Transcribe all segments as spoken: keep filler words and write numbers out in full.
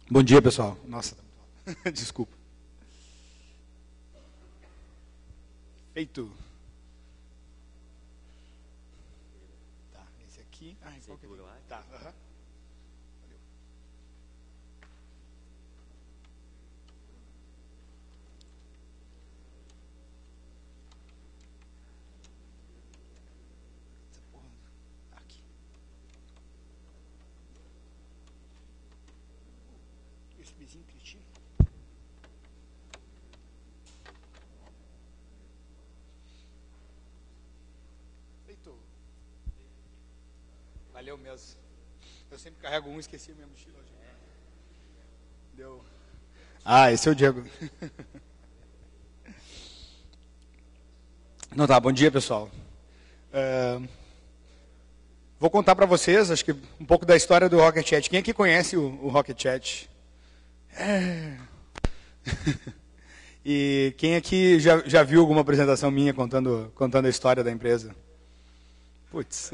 Bom dia, pessoal. Nossa, desculpa. Feito. Tá, esse aqui. Ah, qual que é? Tá, aham. Valeu. Essa porra. Aqui. USBzinho pretinho. Feito. Valeu mesmo. Eu sempre carrego um e esqueci a minha mochila hoje. Deu. Ah, esse é o Diego. Não tá, bom dia, pessoal. Uh, vou contar para vocês, acho que um pouco da história do Rocket Chat. Quem aqui conhece o, o Rocket Chat? É. E quem aqui já, já viu alguma apresentação minha contando, contando a história da empresa? Putz.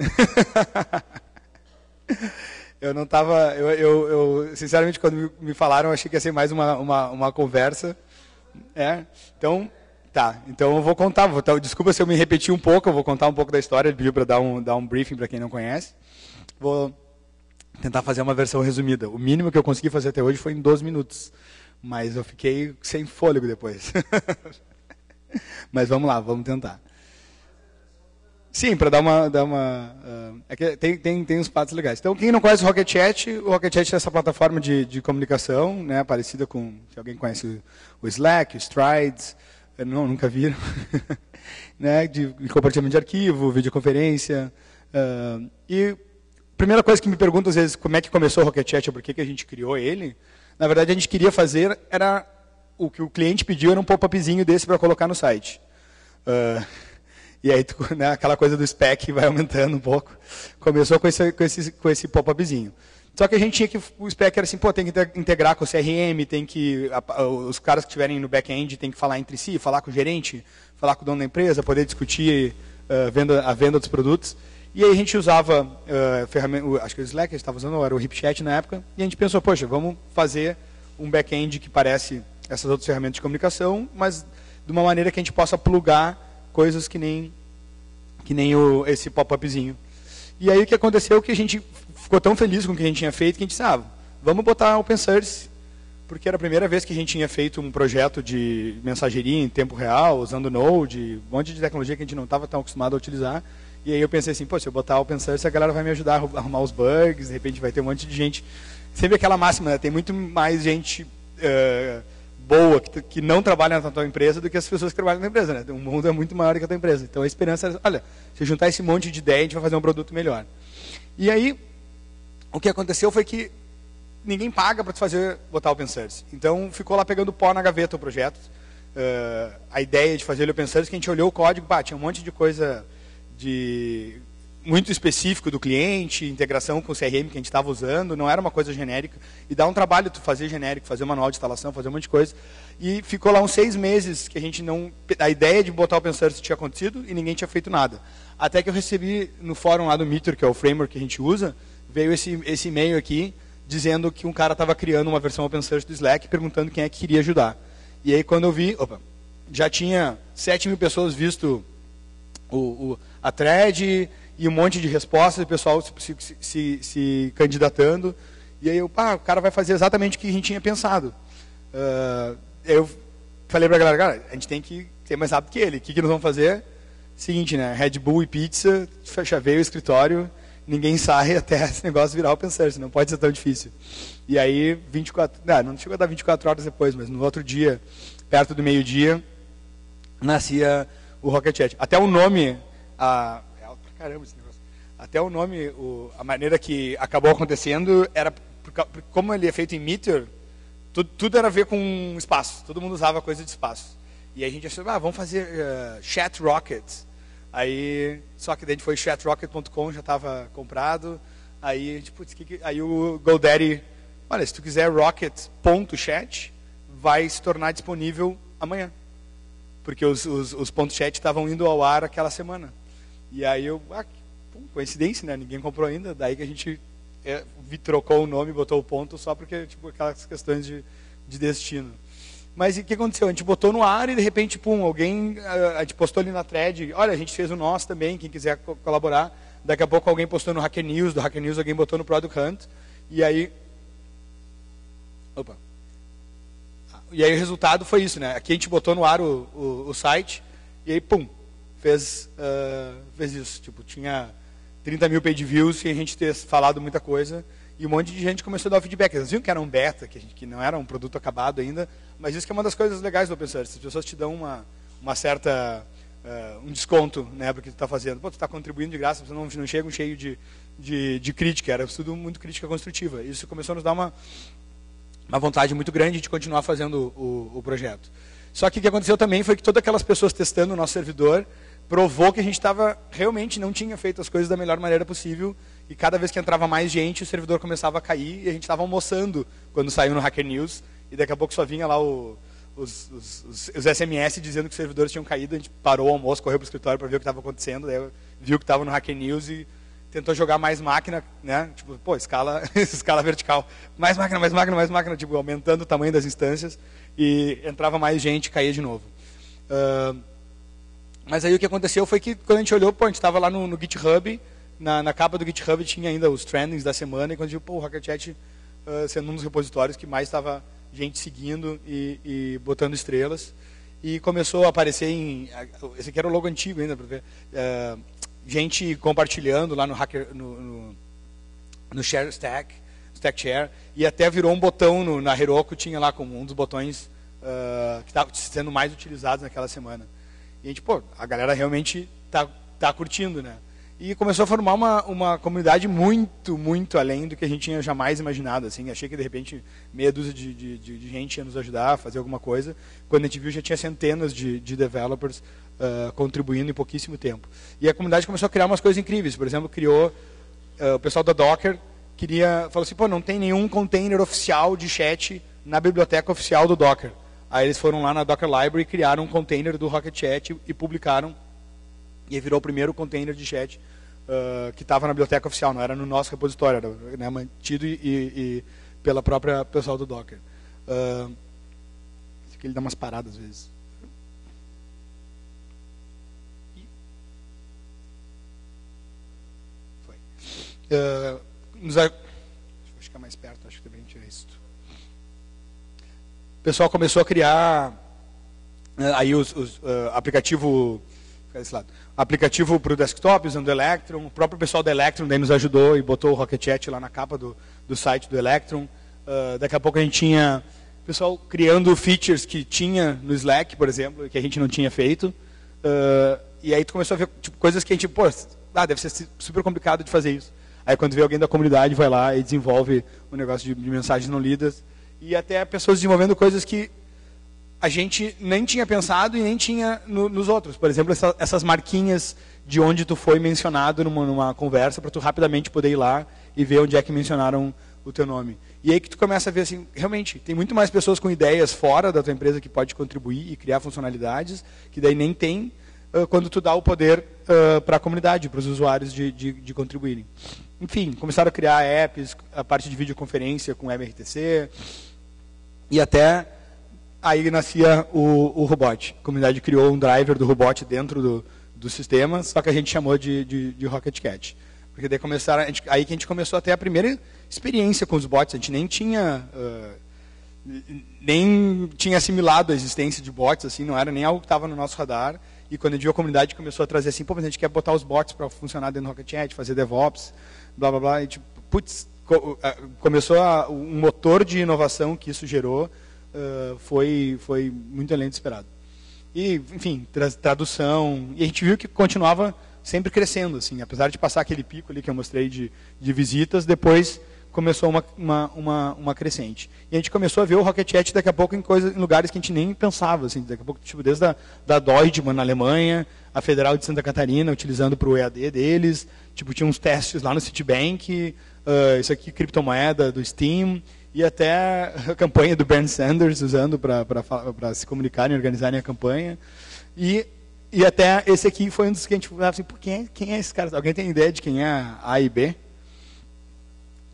Eu não estava... Eu, eu, eu, sinceramente, quando me falaram, eu achei que ia ser mais uma, uma, uma conversa. É, então, tá. Então eu vou contar. Vou, desculpa se eu me repetir um pouco, eu vou contar um pouco da história. Ele pediu para dar um, dar um briefing para quem não conhece. Vou tentar fazer uma versão resumida. O mínimo que eu consegui fazer até hoje foi em doze minutos. Mas eu fiquei sem fôlego depois. Mas vamos lá, vamos tentar. Sim, para dar uma... Dar uma uh, é que tem, tem, tem uns patos legais. Então, quem não conhece o Rocket Chat, o Rocket Chat é essa plataforma de, de comunicação, né, parecida com... Se alguém conhece o Slack, o Strides, não, nunca viram. Né, de, de compartilhamento de arquivo, videoconferência. Uh, e a primeira coisa que me perguntam, às vezes, como é que começou o Rocket Chat, ou por que, que a gente criou ele, na verdade, a gente queria fazer, era o que o cliente pediu, era um pop-upzinho desse para colocar no site. Uh, E aí, né, aquela coisa do spec vai aumentando um pouco. Começou com esse, com esse, com esse pop-upzinho. Só que a gente tinha que... O spec era assim, pô, tem que integrar com o C R M, tem que... Os caras que estiverem no back-end tem que falar entre si, falar com o gerente, falar com o dono da empresa, poder discutir uh, venda, a venda dos produtos. E aí a gente usava, uh, ferramenta, acho que o Slack a gente estava usando, era o HipChat na época, e a gente pensou, poxa, vamos fazer um back-end que parece essas outras ferramentas de comunicação, mas de uma maneira que a gente possa plugar coisas que nem, que nem o, esse pop-upzinho. E aí o que aconteceu é que a gente ficou tão feliz com o que a gente tinha feito, que a gente disse, ah, vamos botar open source, porque era a primeira vez que a gente tinha feito um projeto de mensageria em tempo real, usando Node, um monte de tecnologia que a gente não estava tão acostumado a utilizar. E aí eu pensei assim, pô, se eu botar open source, a galera vai me ajudar a arrumar os bugs, de repente vai ter um monte de gente. Sempre aquela máxima, né? Tem muito mais gente uh, boa que, que não trabalha na tua empresa do que as pessoas que trabalham na empresa, né? O mundo é muito maior que a tua empresa. Então a esperança é, olha, se juntar esse monte de ideia, a gente vai fazer um produto melhor. E aí, o que aconteceu foi que ninguém paga para fazer, botar open source. Então ficou lá pegando pó na gaveta o projeto. Uh, a ideia de fazer ele open source, que a gente olhou o código, pá, tinha um monte de coisa de muito específico do cliente, integração com o C R M que a gente estava usando, não era uma coisa genérica. E dá um trabalho tu fazer genérico, fazer manual de instalação, fazer um monte de coisa. E ficou lá uns seis meses que a gente não... A ideia de botar open source tinha acontecido e ninguém tinha feito nada. Até que eu recebi no fórum lá do Meteor, que é o framework que a gente usa, veio esse, esse e-mail aqui, dizendo que um cara estava criando uma versão open source do Slack, perguntando quem é que queria ajudar. E aí quando eu vi, opa, já tinha sete mil pessoas visto o, o, a thread e um monte de respostas, o pessoal se, se, se, se candidatando. E aí eu, pá, o cara vai fazer exatamente o que a gente tinha pensado. Uh, eu falei para a galera, cara, a gente tem que ser mais rápido que ele. O que, que nós vamos fazer? Seguinte, né? Red Bull e pizza, fecha veio o escritório, ninguém sai até esse negócio virar open source, não pode ser tão difícil. E aí, vinte e quatro, não, não chegou a dar vinte e quatro horas depois, mas no outro dia, perto do meio-dia, nascia o Rocket Chat. Até o nome, a, é alto pra caramba esse negócio, até o nome, o, a maneira que acabou acontecendo, era, como ele é feito em Meteor, tudo, tudo era a ver com espaço, todo mundo usava coisa de espaço. E aí a gente achou, ah, vamos fazer uh, Chat Rocket. Aí, só que daí a gente foi chat rocket ponto com, já estava comprado. Aí, a gente, putz, que que... aí o GoDaddy, olha, se tu quiser rocket ponto chat, vai se tornar disponível amanhã. Porque os, os, os pontos .chat estavam indo ao ar aquela semana. E aí eu, ah, pum, coincidência, né? Ninguém comprou ainda. Daí que a gente é, trocou o nome, botou o ponto só porque, tipo, aquelas questões de, de destino. Mas e o que aconteceu? A gente botou no ar e de repente, pum, alguém, a, a gente postou ali na thread, olha, a gente fez o nosso também, quem quiser co colaborar. Daqui a pouco alguém postou no Hacker News, do Hacker News alguém botou no Product Hunt, e aí... Opa. E aí o resultado foi isso, né? Aqui a gente botou no ar o, o, o site, e aí, pum, fez, uh, fez isso. Tipo, tinha trinta mil page views, sem a gente ter falado muita coisa, e um monte de gente começou a dar o feedback. Eles viram que era um beta, que, a gente, que não era um produto acabado ainda, mas isso que é uma das coisas legais do Open Source. As pessoas te dão uma, uma certa... Uh, um desconto, né, porque tu está fazendo. Pô, tu está contribuindo de graça, você não, não chega um cheio de, de, de crítica, era tudo muito crítica construtiva. Isso começou a nos dar uma, uma vontade muito grande de continuar fazendo o, o projeto. Só que o que aconteceu também foi que todas aquelas pessoas testando o nosso servidor provou que a gente estava realmente não tinha feito as coisas da melhor maneira possível, e cada vez que entrava mais gente, o servidor começava a cair, e a gente estava almoçando quando saiu no Hacker News, e daqui a pouco só vinha lá o... Os, os, os, os S M S dizendo que os servidores tinham caído, a gente parou o almoço, correu para o escritório para ver o que estava acontecendo, daí viu que estava no Hacker News e tentou jogar mais máquina, né? Tipo, pô, escala, escala vertical, mais máquina, mais máquina, mais máquina, tipo, aumentando o tamanho das instâncias, e entrava mais gente e caía de novo. Uh, mas aí o que aconteceu foi que quando a gente olhou, pô, a gente estava lá no, no GitHub, na, na capa do GitHub tinha ainda os trendings da semana, e quando a gente viu, pô, o HackerChat uh, sendo um dos repositórios que mais estava gente seguindo e, e botando estrelas, e começou a aparecer em, esse aqui era o logo antigo ainda para ver, uh, gente compartilhando lá no hacker, no, no, no share stack, stack share, e até virou um botão no, na Heroku, tinha lá como um dos botões uh, que estava sendo mais utilizados naquela semana. E a gente, pô, a galera realmente tá, tá curtindo, né? E começou a formar uma, uma comunidade muito, muito além do que a gente tinha jamais imaginado. Assim. Achei que, de repente, meia dúzia de, de, de gente ia nos ajudar a fazer alguma coisa. Quando a gente viu, já tinha centenas de, de developers uh, contribuindo em pouquíssimo tempo. E a comunidade começou a criar umas coisas incríveis. Por exemplo, criou... Uh, o pessoal da Docker queria... Falou assim, pô, não tem nenhum container oficial de chat na biblioteca oficial do Docker. Aí eles foram lá na Docker Library e criaram um container do Rocket Chat e, e publicaram. E aí virou o primeiro container de chat uh, que estava na biblioteca oficial, não era no nosso repositório, era, né, mantido e, e, e pela própria pessoal do Docker. Uh, esse aqui ele dá umas paradas às vezes. Foi. Uh, nos, deixa eu ficar mais perto, acho que deveria tirar isso. O pessoal começou a criar uh, aí os, os uh, aplicativo... Desse lado. Aplicativo para o desktop, usando o Electron. O próprio pessoal do Electron daí nos ajudou e botou o Rocket Chat lá na capa do, do site do Electron. Uh, daqui a pouco a gente tinha pessoal criando features que tinha no Slack, por exemplo, que a gente não tinha feito. Uh, e aí tu começou a ver tipo, coisas que a gente, pô, ah, deve ser super complicado de fazer isso. Aí quando vê alguém da comunidade, vai lá e desenvolve um negócio de, de mensagens não lidas. E até pessoas desenvolvendo coisas que a gente nem tinha pensado e nem tinha no, nos outros. Por exemplo, essa, essas marquinhas de onde tu foi mencionado numa, numa conversa, para tu rapidamente poder ir lá e ver onde é que mencionaram o teu nome. E aí que tu começa a ver assim, realmente, tem muito mais pessoas com ideias fora da tua empresa que pode contribuir e criar funcionalidades, que daí nem tem uh, quando tu dá o poder uh, para a comunidade, para os usuários de, de, de contribuírem. Enfim, começaram a criar apps, a parte de videoconferência com M R T C, e até... Aí nascia o, o Robot. A comunidade criou um driver do Robot dentro do, do sistema, só que a gente chamou de, de, de Rocket Cat. Porque daí começaram, a gente, aí que a gente começou a ter a primeira experiência com os bots. A gente nem tinha, uh, nem tinha assimilado a existência de bots, assim, não era nem algo que estava no nosso radar. E quando a gente viu a comunidade começou a trazer assim, pô, mas a gente quer botar os bots para funcionar dentro do Rocket Chat, fazer DevOps, blá, blá, blá. E tipo, putz, co começou a, um motor de inovação que isso gerou. Uh, foi, foi muito além do esperado. E, enfim, tra tradução. E a gente viu que continuava sempre crescendo. Assim, apesar de passar aquele pico ali que eu mostrei de, de visitas, depois começou uma, uma, uma, uma crescente. E a gente começou a ver o Rocket Chat daqui a pouco em, coisa, em lugares que a gente nem pensava. Assim, daqui a pouco, tipo, desde a da Deutsche na Alemanha, a Federal de Santa Catarina, utilizando para o E A D deles. Tipo, tinha uns testes lá no Citibank. Uh, isso aqui, criptomoeda do Steam. E até a campanha do Bernie Sanders, usando para se comunicarem e organizarem a campanha. E, e até esse aqui foi um dos que a gente falava assim, Pô, quem, é, quem é esse cara? Alguém tem ideia de quem é A e B?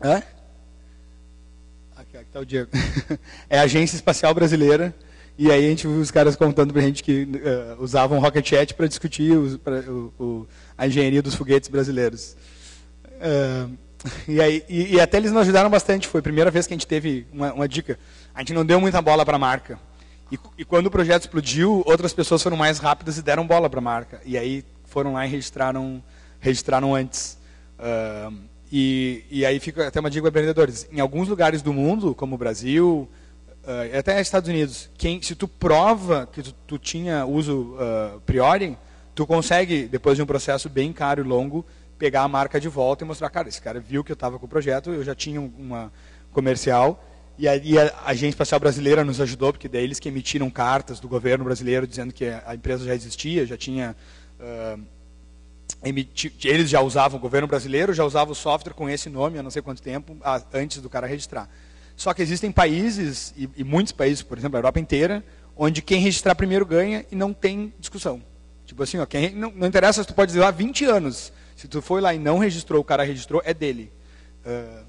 Hã? Aqui está o Diego. É a Agência Espacial Brasileira. E aí a gente viu os caras contando pra gente que uh, usavam Rocket Chat para discutir os, pra, o, o, a engenharia dos foguetes brasileiros. Uh, e, aí, e, e até eles nos ajudaram bastante. Foi a primeira vez que a gente teve uma, uma dica. A gente não deu muita bola para a marca. E, e quando o projeto explodiu, outras pessoas foram mais rápidas e deram bola para a marca. E aí foram lá e registraram, registraram antes. Uh, e, e aí fica até uma dica para empreendedores. Em alguns lugares do mundo, como o Brasil... Uh, até Estados Unidos, quem, se tu prova que tu, tu tinha uso uh, priori, tu consegue, depois de um processo bem caro e longo, pegar a marca de volta e mostrar, cara, esse cara viu que eu estava com o projeto, eu já tinha uma comercial, e aí a Agência Espacial Brasileira nos ajudou, porque daí eles que emitiram cartas do governo brasileiro dizendo que a empresa já existia, já tinha... Uh, emiti, eles já usavam, o governo brasileiro já usava o software com esse nome há não sei quanto tempo, a, antes do cara registrar. Só que existem países, e, e muitos países, por exemplo, a Europa inteira, onde quem registrar primeiro ganha e não tem discussão. Tipo assim, ó, quem, não, não interessa se tu pode dizer lá vinte anos. Se tu foi lá e não registrou, o cara registrou, é dele. Uh,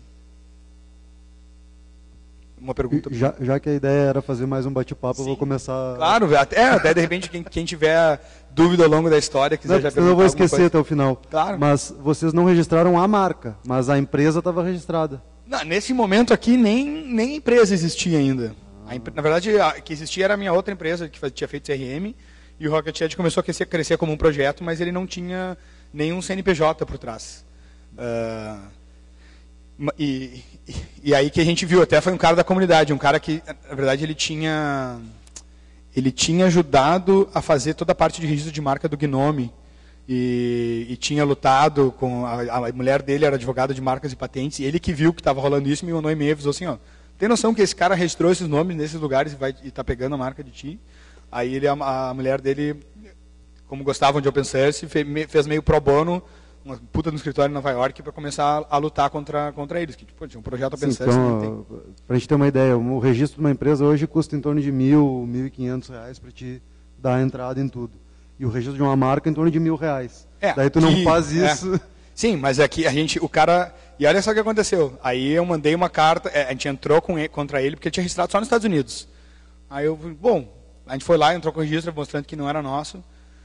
uma pergunta? Já, já que a ideia era fazer mais um bate-papo, eu vou começar... Claro, até, até de repente, quem, quem tiver dúvida ao longo da história, quiser não, já perguntar eu não vou esquecer coisa. até o final. Claro. Mas vocês não registraram a marca, mas a empresa estava registrada. Não, nesse momento aqui, nem, nem empresa existia ainda. A, na verdade, a que existia era a minha outra empresa, que tinha feito C R M, e o Rocket Chat começou a crescer, crescer como um projeto, mas ele não tinha nenhum C N P J por trás. Uh, e, e, e aí que a gente viu, até foi um cara da comunidade, um cara que, na verdade, ele tinha, ele tinha ajudado a fazer toda a parte de registro de marca do Gnome, E, e tinha lutado com a, a mulher dele, era advogada de marcas e patentes, e ele que viu que estava rolando isso, me mandou um e-mail e avisou assim, ó, tem noção que esse cara registrou esses nomes nesses lugares e vai está pegando a marca de ti? Aí ele, a, a mulher dele, como gostavam de open source, fez, fez meio pro bono, uma puta no escritório em Nova York, para começar a, a lutar contra, contra eles, que tipo, tinha um projeto open source. Então, para a gente ter uma ideia, o registro de uma empresa hoje custa em torno de mil, mil e quinhentos reais para te dar a entrada em tudo. E o registro de uma marca em torno de mil reais. É, Daí tu não que, faz isso. É. Sim, mas aqui a gente, o cara... E olha só o que aconteceu. Aí eu mandei uma carta, a gente entrou com ele, contra ele, porque ele tinha registrado só nos Estados Unidos. Aí eu, bom, a gente foi lá, entrou com o registro, mostrando que não era nosso.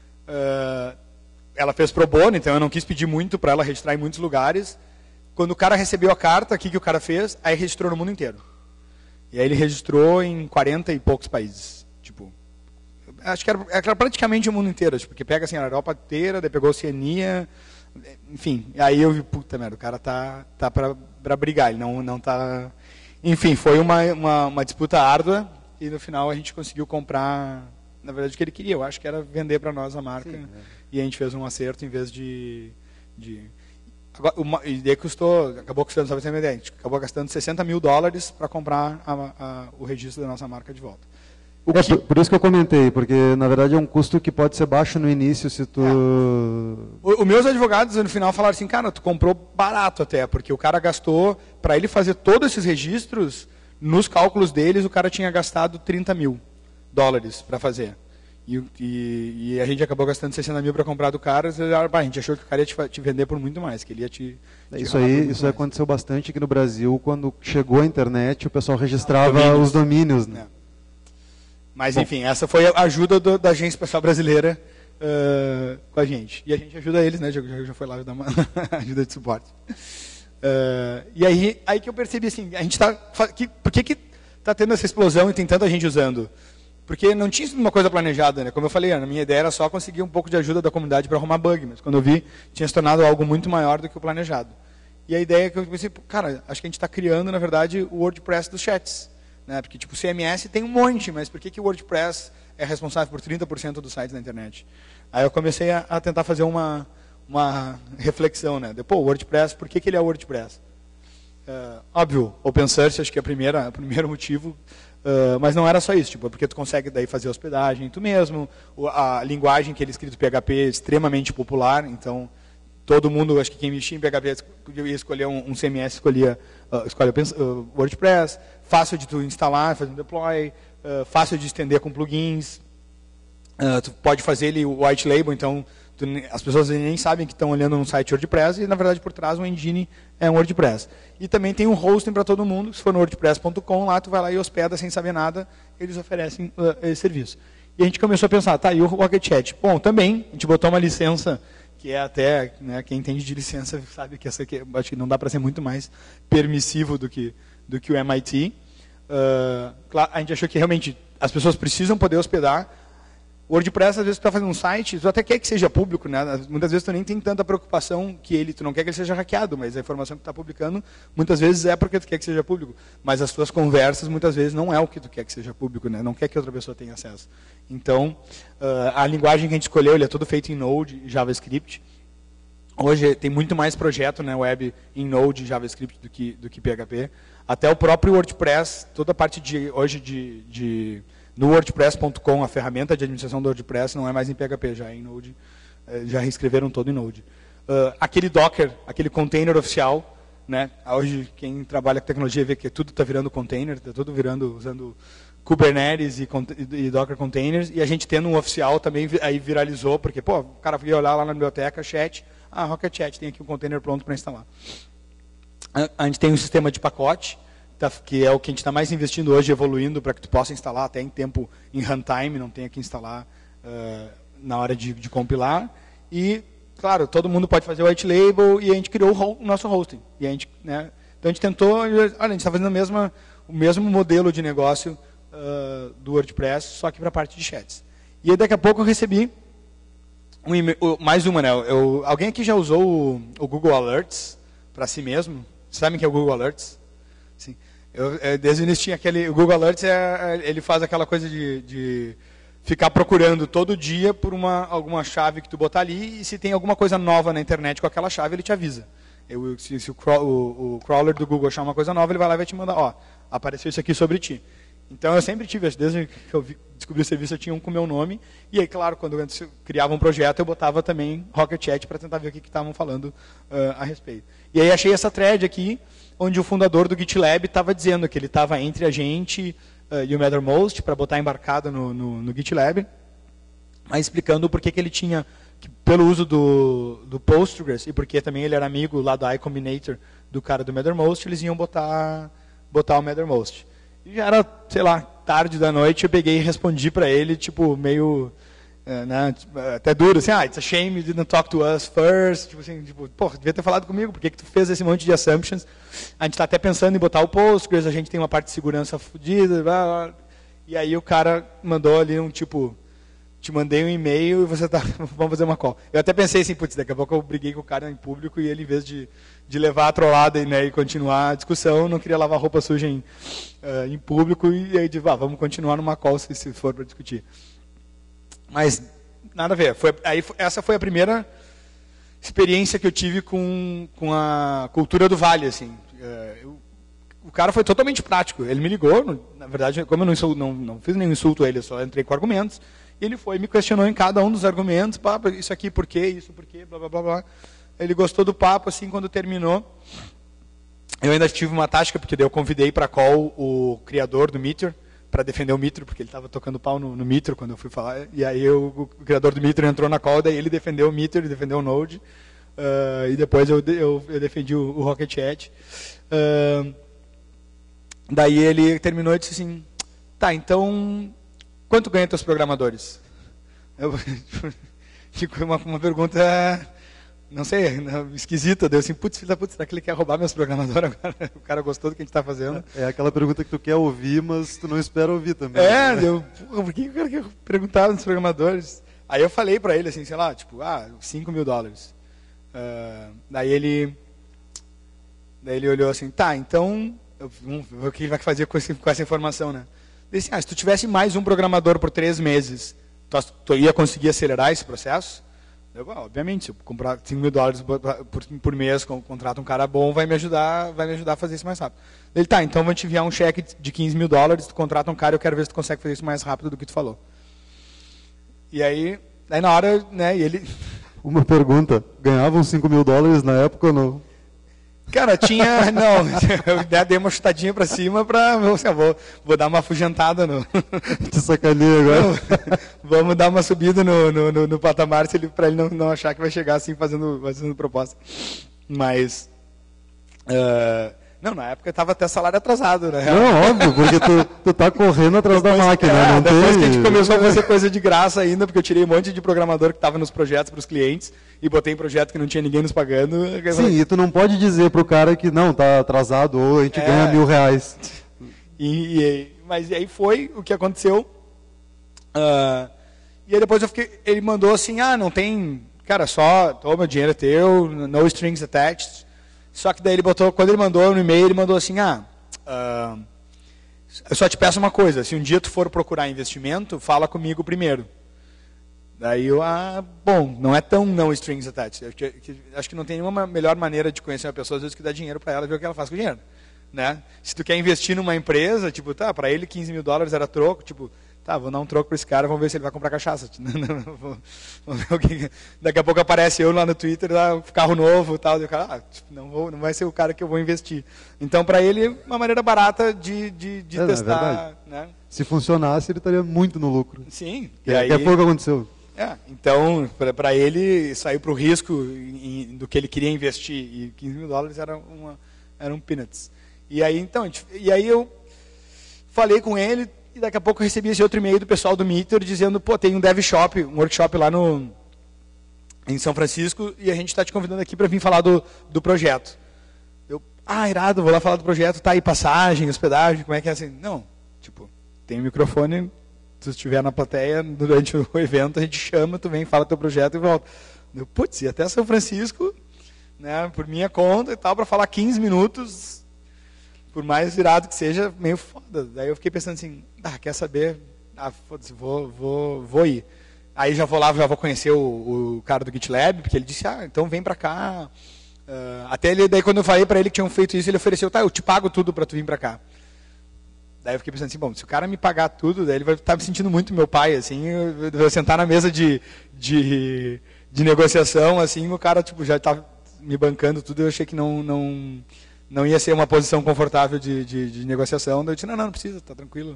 Uh, ela fez pro bono, então eu não quis pedir muito para ela registrar em muitos lugares. Quando o cara recebeu a carta, o que, que o cara fez? Aí registrou no mundo inteiro. E aí ele registrou em quarenta e poucos países. Tipo... Acho que era, era praticamente o mundo inteiro, porque pega assim, a Europa inteira, daí pegou a Oceania, enfim. Aí eu vi, puta merda, o cara tá, tá para brigar, ele não, não tá... Enfim, foi uma, uma, uma disputa árdua e no final a gente conseguiu comprar, na verdade, o que ele queria. Eu acho que era vender para nós a marca. Sim, é. E a gente fez um acerto em vez de... de... Agora, uma, e daí custou, acabou custando, só para ter uma ideia, a gente acabou gastando sessenta mil dólares para comprar a, a, o registro da nossa marca de volta. É, por, por isso que eu comentei, porque na verdade é um custo que pode ser baixo no início se tu... É. Os meus advogados no final falaram assim, cara, tu comprou barato até, porque o cara gastou, para ele fazer todos esses registros, nos cálculos deles o cara tinha gastado trinta mil dólares para fazer. E, e, e a gente acabou gastando sessenta mil para comprar do cara, a gente achou que o cara ia te, te vender por muito mais, que ele ia te... te isso aí, isso aconteceu bastante aqui no Brasil, quando chegou a internet, o pessoal registrava domínios. os domínios, né? É. Mas, Bom. enfim, essa foi a ajuda do, da Agência Espacial Brasileira uh, com a gente. E a gente ajuda eles, né? Já, já foi lá ajudar uma ajuda de suporte. Uh, e aí, aí que eu percebi assim, a gente tá, que, por que que está tendo essa explosão e tem tanta gente usando? Porque não tinha sido uma coisa planejada, né? Como eu falei, a minha ideia era só conseguir um pouco de ajuda da comunidade para arrumar bug, mas quando eu vi, tinha se tornado algo muito maior do que o planejado. E a ideia é que eu pensei, cara, acho que a gente está criando, na verdade, o WordPress dos chats. Né? Porque tipo, o C M S tem um monte, mas por que, que o WordPress é responsável por trinta por cento dos sites da internet? Aí eu comecei a, a tentar fazer uma, uma reflexão. Né? Depois, o WordPress, por que, que ele é o WordPress? Uh, óbvio, open source, acho que é a primeira, o primeiro motivo, uh, mas não era só isso, tipo, é porque tu consegue daí fazer hospedagem tu mesmo, a linguagem que ele é escrito P H P é extremamente popular, então todo mundo, acho que quem mexia em P H P ia escolher um, um C M S, escolhia, uh, escolhe uh, WordPress, fácil de tu instalar, fazer um deploy, uh, fácil de estender com plugins, uh, tu pode fazer ele o white label, então tu, as pessoas nem sabem que estão olhando no site WordPress e, na verdade, por trás o engine é um WordPress. E também tem um hosting para todo mundo. Se for no wordpress ponto com, lá tu vai lá e hospeda sem saber nada, eles oferecem uh, esse serviço. E a gente começou a pensar, tá, e o Rocket Chat? Bom, também, a gente botou uma licença, que é até, né, quem entende de licença sabe que essa aqui, acho que não dá para ser muito mais permissivo do que, do que o M I T. Uh, claro, a gente achou que realmente as pessoas precisam poder hospedar. O WordPress, às vezes, tu está fazendo um site, tu até quer que seja público, né? Muitas vezes tu nem tem tanta preocupação que ele, tu não quer que ele seja hackeado, mas a informação que tu está publicando, muitas vezes é porque tu quer que seja público. Mas as tuas conversas, muitas vezes, não é o que tu quer que seja público, né? Não quer que outra pessoa tenha acesso. Então, uh, a linguagem que a gente escolheu, ele é todo feito em Node e JavaScript. Hoje tem muito mais projeto, né, web em Node e JavaScript do que, do que P H P. Até o próprio WordPress, toda a parte de, hoje de... de no wordpress ponto com, a ferramenta de administração do WordPress não é mais em P H P, já é em Node, já reescreveram todo em Node. Uh, aquele Docker, aquele container oficial, né? Hoje quem trabalha com tecnologia vê que tudo está virando container, está tudo virando, usando Kubernetes e, e Docker containers, e a gente tendo um oficial também aí viralizou, porque pô, o cara ia olhar lá na biblioteca, chat, ah, Rocket Chat, tem aqui um container pronto para instalar. A, a gente tem um sistema de pacote, que é o que a gente está mais investindo hoje, evoluindo para que tu possa instalar até em tempo, em runtime, não tenha que instalar uh, na hora de, de compilar. E, claro, todo mundo pode fazer o white label e a gente criou o, o nosso hosting. E a gente, né, então a gente tentou, olha, a gente está fazendo a mesma, o mesmo modelo de negócio uh, do WordPress, só que para a parte de chats. E aí daqui a pouco eu recebi um e-mail, mais uma, né? Eu, alguém aqui já usou o, o Google Alerts para si mesmo? Sabem o que é o Google Alerts? Sim. Eu, desde o início tinha aquele, o Google Alerts, é, ele faz aquela coisa de, de ficar procurando todo dia por uma, alguma chave que tu botar ali, e se tem alguma coisa nova na internet com aquela chave, ele te avisa. Eu, se se o, o, o crawler do Google achar uma coisa nova, ele vai lá e vai te mandar, ó, apareceu isso aqui sobre ti. Então eu sempre tive, desde que eu vi, descobri o serviço, eu tinha um com o meu nome, e aí, claro, quando eu criava um projeto, eu botava também Rocket Chat para tentar ver o que estavam falando uh, a respeito. E aí achei essa thread aqui, onde o fundador do GitLab estava dizendo que ele estava entre a gente uh, e o Mattermost para botar embarcado no, no, no GitLab, mas explicando por que ele tinha, que, pelo uso do, do Postgres, e porque também ele era amigo lá do iCombinator do cara do Mattermost, eles iam botar, botar o Mattermost. E já era, sei lá, tarde da noite, eu peguei e respondi para ele, tipo, meio... Né, até duro, assim, ah, it's a shame you didn't talk to us first, tipo assim, tipo, pô, devia ter falado comigo, por que que tu fez esse monte de assumptions? A gente está até pensando em botar o Postgres, a gente tem uma parte de segurança fodida, blá, blá. E aí o cara mandou ali um tipo, te mandei um e-mail e você tá, vamos fazer uma call. Eu até pensei assim, putz, daqui a pouco eu briguei com o cara em público e ele, em vez de, de levar a trollada, né, e continuar a discussão, não queria lavar roupa suja em, uh, em público, e aí, ah, vamos continuar numa call se, se for para discutir. Mas, nada a ver. Foi, aí, essa foi a primeira experiência que eu tive com, com a cultura do Vale. Assim. Eu, o cara foi totalmente prático. Ele me ligou, no, na verdade, como eu não, insulto, não, não fiz nenhum insulto a ele, eu só entrei com argumentos, e ele foi me questionou em cada um dos argumentos, pá, isso aqui por quê, isso por quê, blá, blá, blá, blá. Ele gostou do papo, assim, quando terminou. Eu ainda tive uma tática, porque daí eu convidei para a call o criador do Meteor, para defender o Mitro, porque ele estava tocando pau no, no Mitro quando eu fui falar, e aí eu, o, o criador do Mitro entrou na call, daí ele defendeu o Mitro, ele defendeu o Node, uh, e depois eu, eu, eu defendi o, o Rocket Chat. Uh, daí ele terminou e disse assim, tá, então, quanto ganham teus programadores? Eu, ficou uma, uma pergunta, não sei, esquisita, deu assim, putz, filho da puta, será que ele quer roubar meus programadores agora? O cara gostou do que a gente está fazendo. É aquela pergunta que tu quer ouvir, mas tu não espera ouvir também. É, né? eu, porra, por que o cara quer perguntar nos programadores? Aí eu falei para ele assim, sei lá, tipo, ah, cinco mil dólares. Uh, daí ele daí ele olhou assim, tá, então, eu, vamos ver o que ele vai fazer com, esse, com essa informação, né? Ele disse, ah, se tu tivesse mais um programador por três meses, tu, tu ia conseguir acelerar esse processo? Eu, obviamente, se eu comprar cinco mil dólares por, por, por mês, contrato um cara bom, vai me ajudar, vai me ajudar a fazer isso mais rápido. Ele, tá, então vou te enviar um cheque de quinze mil dólares, tu contrata um cara, eu quero ver se tu consegue fazer isso mais rápido do que tu falou. E aí, aí na hora, né, e ele... Uma pergunta, ganhavam cinco mil dólares na época ou não? Cara, tinha... Não, eu dei uma chutadinha pra cima pra... Assim, vou, vou dar uma afugentada no... Te sacaneia agora. Não, vamos dar uma subida no, no, no, no patamar se ele, pra ele não, não achar que vai chegar assim fazendo, fazendo proposta. Mas... Uh, não, na época estava até salário atrasado, né? Não, óbvio, porque tu, tu tá correndo atrás depois, da máquina. É, não depois tem... que a gente começou a fazer coisa de graça ainda, porque eu tirei um monte de programador que estava nos projetos para os clientes e botei em projeto que não tinha ninguém nos pagando. Sim, e tu não pode dizer pro cara que não, tá atrasado ou a gente é, ganha mil reais. E, e, mas aí foi o que aconteceu. Uh, e aí depois eu fiquei, ele mandou assim, ah, não tem, cara, só toma, o dinheiro é teu, no strings attached. Só que daí ele botou, quando ele mandou no e-mail, ele mandou assim, ah, uh, eu só te peço uma coisa, se um dia tu for procurar investimento, fala comigo primeiro. Daí eu, ah, bom, não é tão não strings attached. Eu, que, que, acho que não tem nenhuma melhor maneira de conhecer uma pessoa, às vezes, que dá dinheiro para ela e ver o que ela faz com o dinheiro. Né? Se tu quer investir numa empresa, tipo, tá, para ele quinze mil dólares era troco, tipo, tá, vou dar um troco para esse cara, vamos ver se ele vai comprar cachaça. Vamos ver o que... Daqui a pouco aparece eu lá no Twitter, lá, carro novo e tal, e o cara, ah, tipo, não, vou, não vai ser o cara que eu vou investir. Então, para ele, uma maneira barata de, de, de é, testar. É né? Se funcionasse, ele estaria muito no lucro. Sim. E aí, que foi o que aconteceu. É, então, para ele, sair para o risco em, do que ele queria investir, e quinze mil dólares era, uma, era um peanuts. E aí, então, e aí eu falei com ele, e daqui a pouco eu recebi esse outro e-mail do pessoal do Meteor dizendo, pô, tem um dev shop, um workshop lá no, em São Francisco, e a gente está te convidando aqui para vir falar do, do projeto. Eu, ah, irado, vou lá falar do projeto, tá aí passagem, hospedagem, como é que é assim? Não, tipo, tem um microfone, se tu estiver na plateia, durante o evento, a gente chama, tu vem, fala teu projeto e volta. Eu, putz, e até São Francisco, né, por minha conta e tal, para falar quinze minutos, por mais irado que seja, meio foda. Daí eu fiquei pensando assim, ah, quer saber? Ah, foda-se, vou, vou, vou ir. Aí já vou lá, já vou conhecer o, o cara do GitLab, porque ele disse, ah, então vem pra cá. Uh, até ele, daí quando eu falei pra ele que tinham feito isso, ele ofereceu, tá, eu te pago tudo pra tu vir pra cá. Daí eu fiquei pensando assim, bom, se o cara me pagar tudo, daí ele vai estar me sentindo muito meu pai, assim, eu vou sentar na mesa de, de, de negociação, assim, o cara tipo, já tá me bancando tudo, eu achei que não... não não ia ser uma posição confortável de, de, de negociação. Daí eu disse, não, não, não precisa, tá tranquilo.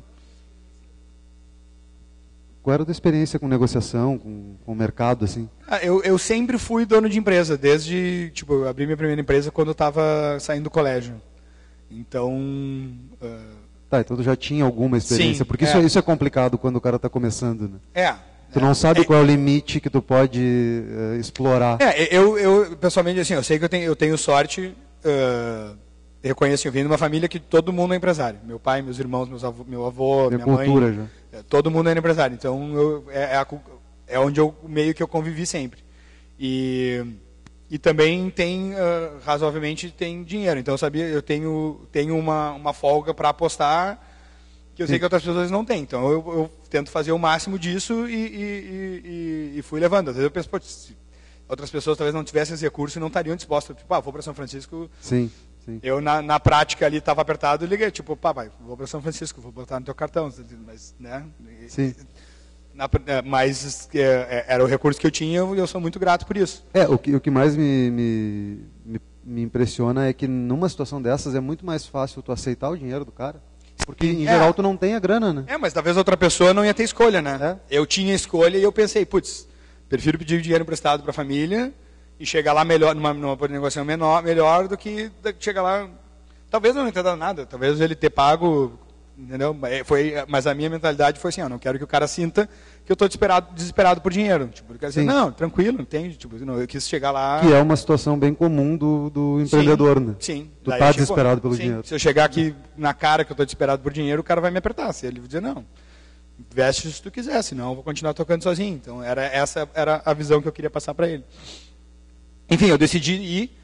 Qual era a tua experiência com negociação, com, com o mercado, assim? Ah, eu, eu sempre fui dono de empresa, desde, tipo, eu abri minha primeira empresa quando eu estava saindo do colégio. Então... Uh... Tá, então tu já tinha alguma experiência, Sim, porque é. isso, isso é complicado quando o cara está começando, né? É. Tu não sabe é, qual é o limite que tu pode uh, explorar. É, eu, eu, pessoalmente, assim, eu sei que eu tenho, eu tenho sorte... Uh, eu conheço, eu vim de uma família que todo mundo é empresário. Meu pai, meus irmãos, meus avô, meu avô, Tem minha cultura mãe. Já. Todo mundo é empresário. Então, eu, é, é, a, é onde eu meio que eu convivi sempre. E, e também tem, uh, razoavelmente, tem dinheiro. Então, eu sabia, eu tenho, tenho uma, uma folga para apostar que eu Sim. sei que outras pessoas não têm. Então, eu, eu tento fazer o máximo disso e, e, e, e fui levando. Às vezes eu penso, pô, se outras pessoas talvez não tivessem esse recurso e não estariam dispostas. Tipo, ah, vou para São Francisco... Sim. Sim. Eu, na, na prática, ali estava apertado e liguei, tipo, pá, vai, vou para São Francisco, vou botar no teu cartão. Mas, né? Sim. Na, mas é, era o recurso que eu tinha e eu sou muito grato por isso. É, o que, o que mais me, me, me, me impressiona é que numa situação dessas é muito mais fácil tu aceitar o dinheiro do cara. Porque, em é. geral, tu não tem a grana, né? É, mas talvez outra pessoa não ia ter escolha, né? É. Eu tinha escolha e eu pensei, putz, prefiro pedir dinheiro emprestado para a família... E chegar lá melhor, numa, numa negociação menor, melhor do que chegar lá... Talvez não tenha dado nada, talvez ele ter pago, entendeu? Foi, mas a minha mentalidade foi assim, eu não quero que o cara sinta que eu estou desesperado, desesperado por dinheiro. Tipo, eu quero dizer, não, tranquilo, entende? Tipo, não, eu quis chegar lá... Que é uma situação bem comum do, do empreendedor, sim, né? Sim. Tu está desesperado pelo sim, dinheiro. Se eu chegar aqui na cara que eu estou desesperado por dinheiro, o cara vai me apertar. Se ele dizer, não, veste se tu quiser, senão eu vou continuar tocando sozinho. Então, era, essa era a visão que eu queria passar para ele. Enfim, eu decidi ir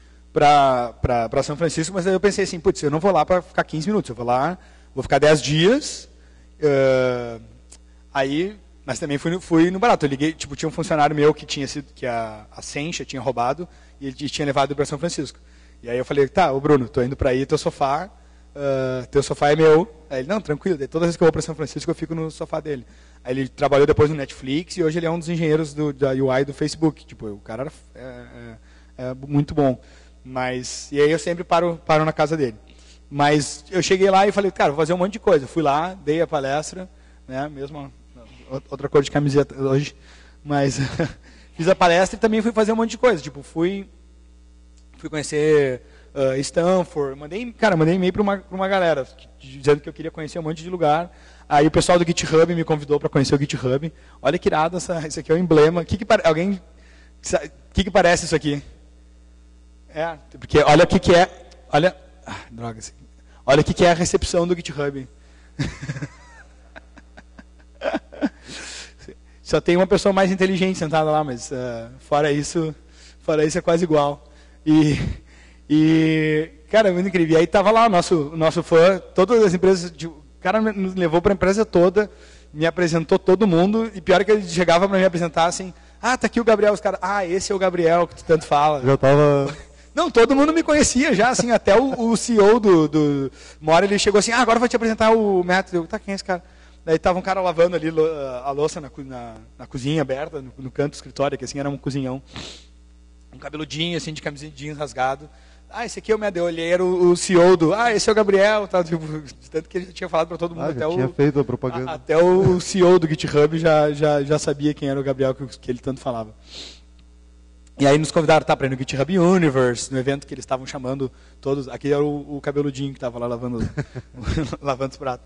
para São Francisco, mas aí eu pensei assim, putz, eu não vou lá para ficar quinze minutos, eu vou lá, vou ficar dez dias, uh, aí, mas também fui no, fui no barato. Eu liguei, tipo, tinha um funcionário meu que tinha sido, que a, a Sencha tinha roubado, e ele tinha levado para São Francisco. E aí eu falei, tá, ô Bruno, tô indo para aí, teu sofá, uh, teu sofá é meu. Aí ele, não, tranquilo, daí todas as vezes que eu vou para São Francisco eu fico no sofá dele. Aí ele trabalhou depois no Netflix e hoje ele é um dos engenheiros do, da U I do Facebook. Tipo, o cara era, é, é, é muito bom. Mas, e aí eu sempre paro, paro na casa dele. Mas eu cheguei lá e falei, cara, vou fazer um monte de coisa. Fui lá, dei a palestra, né, mesmo outra cor de camiseta hoje, mas fiz a palestra e também fui fazer um monte de coisa. Tipo, fui, fui conhecer uh, Stanford, mandei, cara, mandei e-mail para uma, uma galera, dizendo que eu queria conhecer um monte de lugar. Aí o pessoal do GitHub me convidou para conhecer o GitHub. Olha que irado, essa, isso aqui é o emblema. Que que, alguém, o que, que parece isso aqui? É, porque olha o que, que é, olha, ah, droga, assim. Olha o que, que é a recepção do GitHub. Só tem uma pessoa mais inteligente sentada lá, mas uh, fora isso, fora isso é quase igual. E, e cara, muito incrível. E aí tava lá o nosso, nosso fã, todas as empresas, tipo, o cara nos levou para a empresa toda, me apresentou todo mundo, e pior que ele chegava para me apresentar assim, ah, tá aqui o Gabriel, os caras, ah, esse é o Gabriel que tu tanto fala. Já tava... Não, todo mundo me conhecia já, assim, até o, o C E O do, do... Uma hora ele chegou assim, ah, agora vou te apresentar o Matt. Eu, tá, quem é esse cara? Daí tava um cara lavando ali a louça na, na, na cozinha aberta, no, no canto do escritório, que assim era um cozinhão. Um cabeludinho, assim, de camisinha de jeans rasgado. Ah, esse aqui é o Matt. Eu olhei, era o, o C E O do... Ah, esse é o Gabriel. Tá, tipo, tanto que ele já tinha falado para todo mundo. Ah, até já o, tinha feito a propaganda. A, até o C E O do GitHub já, já, já sabia quem era o Gabriel que, que ele tanto falava. E aí nos convidaram tá, para ir no GitHub Universe, no evento que eles estavam chamando todos. Aqui era o, o cabeludinho que estava lá lavando, lavando os pratos.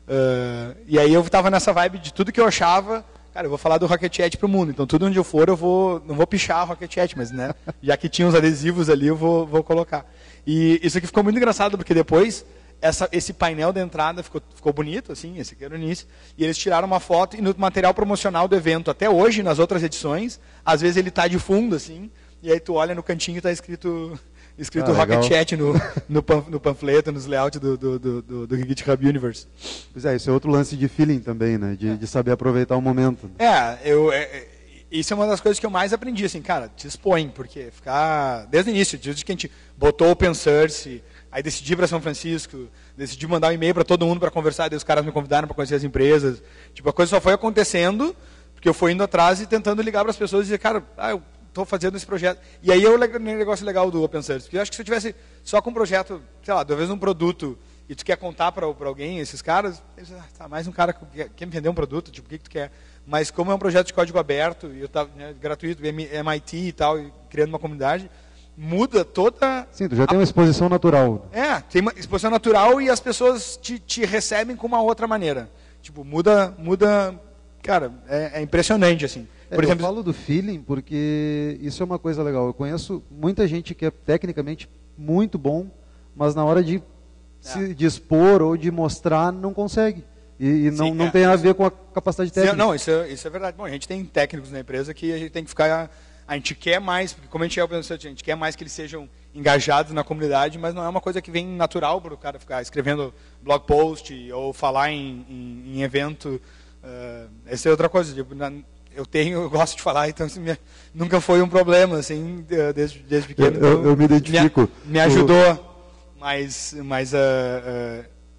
Uh, e aí eu estava nessa vibe de tudo que eu achava, cara, eu vou falar do Rocket Chat para o mundo. Então tudo onde eu for, eu vou, não vou pichar o Rocket Chat, mas né, já que tinha uns adesivos ali, eu vou, vou colocar. E isso aqui ficou muito engraçado, porque depois essa, esse painel da entrada ficou, ficou bonito, assim, esse aqui era o início, e eles tiraram uma foto, e no material promocional do evento, até hoje, nas outras edições, às vezes ele está de fundo, assim, e aí tu olha no cantinho e está escrito, escrito ah, Rocket Chat no, no, no panfleto, nos layouts do, do, do, do GitHub Universe. Pois é, isso é outro lance de feeling também, né, de, é. de saber aproveitar o momento. É, eu... É, isso é uma das coisas que eu mais aprendi, assim, cara, te expõe, porque ficar, desde o início, desde que a gente botou o Open Source, aí decidi para São Francisco, decidi mandar um e-mail para todo mundo para conversar, daí os caras me convidaram para conhecer as empresas, tipo, a coisa só foi acontecendo, porque eu fui indo atrás e tentando ligar para as pessoas e dizer, cara, ah, eu estou fazendo esse projeto. E aí eu o negócio legal do Open Source, porque eu acho que se eu tivesse só com um projeto, sei lá, talvez um produto, e tu quer contar para alguém, esses caras, eles, ah, tá, mais um cara que quer, quer me vender um produto, tipo, o que, que tu quer? Mas como é um projeto de código aberto, e eu tava, né, gratuito, M I T e tal, e criando uma comunidade, muda toda... Sim, tu já a... tem uma exposição natural. É, tem uma exposição natural e as pessoas te, te recebem com uma outra maneira. Tipo, muda, muda cara, é, é impressionante, assim. Por é, exemplo, eu falo do feeling porque isso é uma coisa legal. Eu conheço muita gente que é tecnicamente muito bom, mas na hora de é. se de expor ou de mostrar, não consegue. E, e não, Sim, não é, tem a ver com a capacidade técnica. Não, isso é, isso é verdade. Bom, a gente tem técnicos na empresa que a gente tem que ficar... A gente quer mais, porque como a gente é open source, a gente quer mais que eles sejam engajados na comunidade, mas não é uma coisa que vem natural para o cara ficar escrevendo blog post ou falar em, em, em evento. Uh, essa é outra coisa. Tipo, na, eu tenho, eu gosto de falar, então assim, minha, nunca foi um problema, assim, desde, desde pequeno. Eu, eu, eu me identifico. Me, me ajudou, mas... mas uh,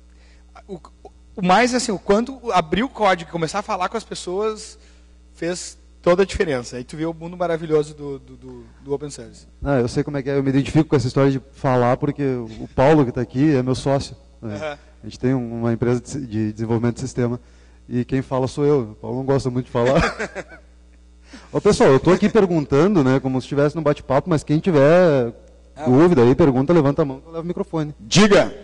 uh, o, O mais, assim, o quando abrir o código e começar a falar com as pessoas fez toda a diferença. Aí tu vê o mundo maravilhoso do, do, do, do Open Source. Ah, eu sei como é que é, eu me identifico com essa história de falar, porque o Paulo, que está aqui, é meu sócio. Né? Uhum. A gente tem uma empresa de, de desenvolvimento de sistema, e quem fala sou eu. O Paulo não gosta muito de falar. Ô, pessoal, eu estou aqui perguntando, né, como se estivesse num bate-papo, mas quem tiver ah, dúvida aí, pergunta, levanta a mão, eu levo o microfone. Diga!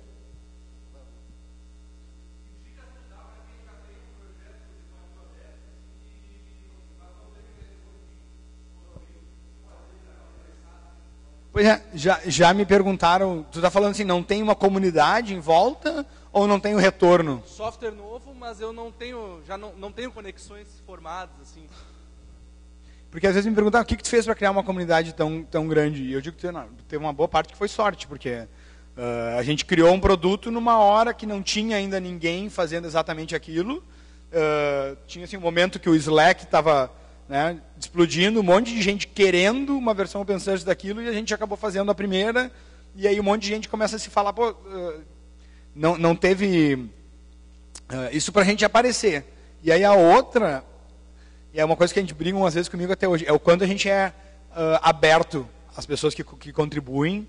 Pois é, já, já me perguntaram, tu está falando assim, não tem uma comunidade em volta ou não tem o retorno? Software novo, mas eu não tenho, já não, não tenho conexões formadas, assim. Porque às vezes me perguntam, o que, que tu fez para criar uma comunidade tão, tão grande? E eu digo que teve uma boa parte que foi sorte, porque uh, a gente criou um produto numa hora que não tinha ainda ninguém fazendo exatamente aquilo. Uh, tinha assim, um momento que o Slack estava... Né, explodindo, um monte de gente querendo uma versão open source daquilo, e a gente acabou fazendo a primeira, e aí um monte de gente começa a se falar, pô, uh, não, não teve uh, isso para a gente aparecer. E aí a outra, e é uma coisa que a gente briga umas vezes comigo até hoje, é o quando a gente é uh, aberto as pessoas que, que contribuem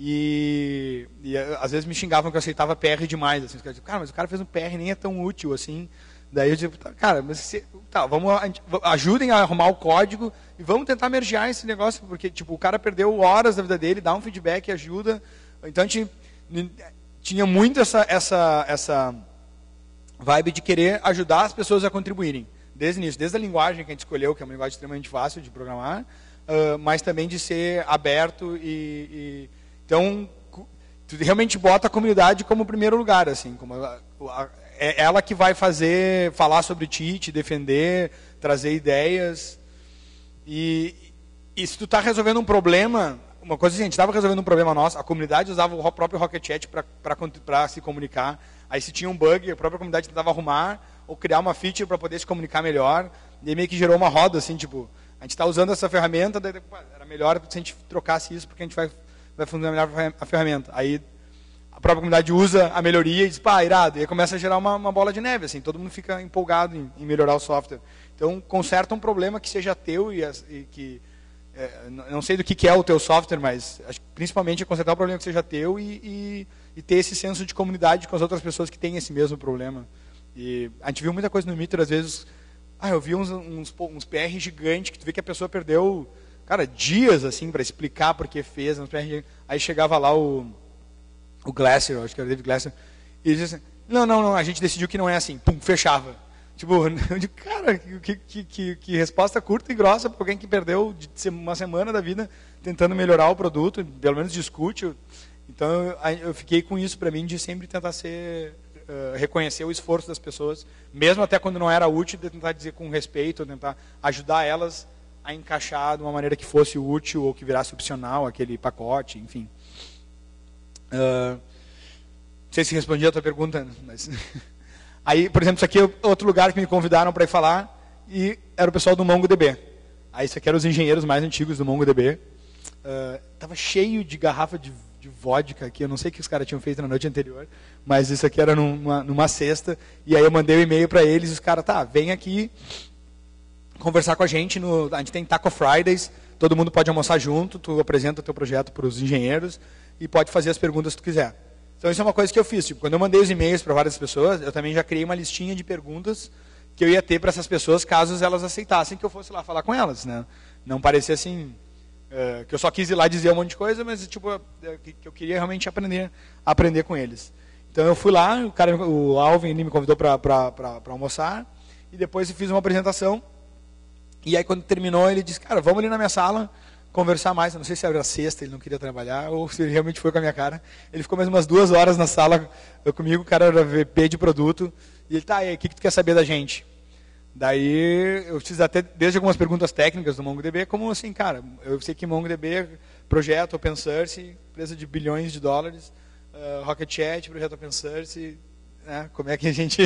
e, e às vezes me xingavam que eu aceitava P R demais. Assim, cara, mas o cara fez um P R nem é tão útil assim. Daí eu digo, cara, mas se, tá, vamos, ajudem a arrumar o código e vamos tentar mergear esse negócio, porque tipo, o cara perdeu horas da vida dele, dá um feedback, ajuda. Então a gente tinha muito essa, essa, essa vibe de querer ajudar as pessoas a contribuírem. Desde o início, desde a linguagem que a gente escolheu, que é uma linguagem extremamente fácil de programar, uh, mas também de ser aberto e... e então, tu realmente bota a comunidade como primeiro lugar, assim, como a, a, é ela que vai fazer, falar sobre ti, te defender, trazer ideias. E, e se tu está resolvendo um problema, uma coisa assim, a gente estava resolvendo um problema nosso, a comunidade usava o próprio Rocket Chat para se comunicar. Aí se tinha um bug, a própria comunidade tentava arrumar ou criar uma feature para poder se comunicar melhor. E aí meio que gerou uma roda, assim, tipo, a gente está usando essa ferramenta, daí, pô, era melhor se a gente trocasse isso, porque a gente vai, vai funcionar melhor a ferramenta. Aí a própria comunidade usa a melhoria e diz, pá, irado. E aí começa a gerar uma, uma bola de neve, assim, todo mundo fica empolgado em, em melhorar o software. Então, conserta um problema que seja teu e, e que... É, não sei do que, que é o teu software, mas acho que principalmente é consertar um problema que seja teu e, e, e ter esse senso de comunidade com as outras pessoas que têm esse mesmo problema. E a gente viu muita coisa no Meter, às vezes... Ah, eu vi uns, uns, uns P R gigantes que tu vê que a pessoa perdeu, cara, dias, assim, para explicar por que fez. Uns P R, aí chegava lá o... o Glasser, acho que era o David Glasser, e ele dizia assim, não, não, não, a gente decidiu que não é assim, pum, fechava. Tipo, eu digo, cara, que, que, que, que resposta curta e grossa para alguém que perdeu uma semana da vida tentando melhorar o produto, pelo menos discute. Então, eu, eu fiquei com isso para mim, de sempre tentar ser, uh, reconhecer o esforço das pessoas, mesmo até quando não era útil, de tentar dizer com respeito, tentar ajudar elas a encaixar de uma maneira que fosse útil ou que virasse opcional aquele pacote, enfim. Uh, não sei se respondi a tua pergunta, mas... Aí, por exemplo, isso aqui é outro lugar que me convidaram para ir falar, e era o pessoal do MongoDB. Aí, isso aqui eram os engenheiros mais antigos do MongoDB. Estava uh, cheio de garrafa de, de vodka aqui, eu não sei o que os caras tinham feito na noite anterior, mas isso aqui era numa, numa sexta, e aí eu mandei um e-mail para eles, e os caras, tá, vem aqui conversar com a gente, no, a gente tem Taco Fridays, todo mundo pode almoçar junto, tu apresenta o teu projeto para os engenheiros, e pode fazer as perguntas que tu quiser. Então, isso é uma coisa que eu fiz. Tipo, quando eu mandei os e-mails para várias pessoas, eu também já criei uma listinha de perguntas que eu ia ter para essas pessoas, caso elas aceitassem que eu fosse lá falar com elas. Né? Não parecia assim, uh, que eu só quis ir lá dizer um monte de coisa, mas tipo, uh, que, que eu queria realmente aprender, aprender com eles. Então, eu fui lá, o, cara, o Alvin me convidou para almoçar, e depois eu fiz uma apresentação. E aí, quando terminou, ele disse, cara, vamos ali na minha sala conversar mais. Eu não sei se era sexta, ele não queria trabalhar, ou se ele realmente foi com a minha cara. Ele ficou mais umas duas horas na sala eu, comigo, o cara era V P de produto, e ele, tá, e aí, o que, que tu quer saber da gente? Daí, eu fiz até, desde algumas perguntas técnicas do MongoDB, como assim, cara, eu sei que MongoDB é projeto open source, empresa de bilhões de dólares, uh, Rocket Chat, projeto open source, né, como é que a gente,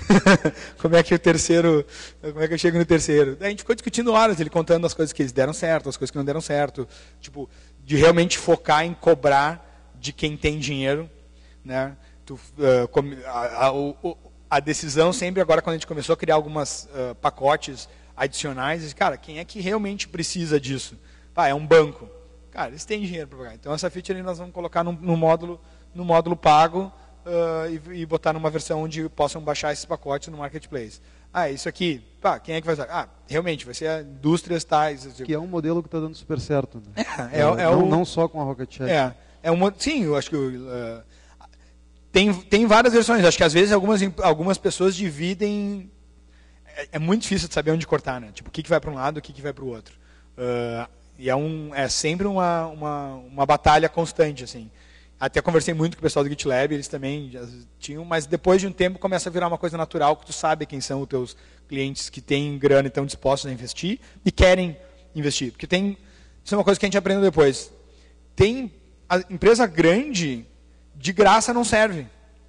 como é que o terceiro, como é que eu chego no terceiro? Daí a gente ficou discutindo horas, ele contando as coisas que eles deram certo, as coisas que não deram certo, tipo, de realmente focar em cobrar de quem tem dinheiro, né? Tu, uh, a, a, a, a decisão sempre agora, quando a gente começou a criar algumas uh, pacotes adicionais, cara, quem é que realmente precisa disso? Ah, é um banco. Cara, eles têm dinheiro para pagar. Então essa feature nós vamos colocar no, no módulo, no módulo pago, Uh, e, e botar numa versão onde possam baixar esses pacotes no marketplace. Ah, isso aqui, pá, quem é que vai usar? Ah, realmente, vai ser indústrias tais. Que é um modelo que está dando super certo. Né? É, é, é, é não, o, não só com a Rocket Chat. É, é um, sim, eu acho que uh, tem, tem várias versões. Acho que às vezes algumas, algumas pessoas dividem. É, é muito difícil de saber onde cortar, né? Tipo, o que, que vai para um lado, o que, que vai para o outro. Uh, e é, um, é sempre uma, uma, uma batalha constante, assim. Até conversei muito com o pessoal do GitLab, eles também já tinham, mas depois de um tempo começa a virar uma coisa natural, que tu sabe quem são os teus clientes que têm grana e estão dispostos a investir e querem investir. Porque tem, isso é uma coisa que a gente aprendeu depois. Tem a empresa grande, de graça não serve.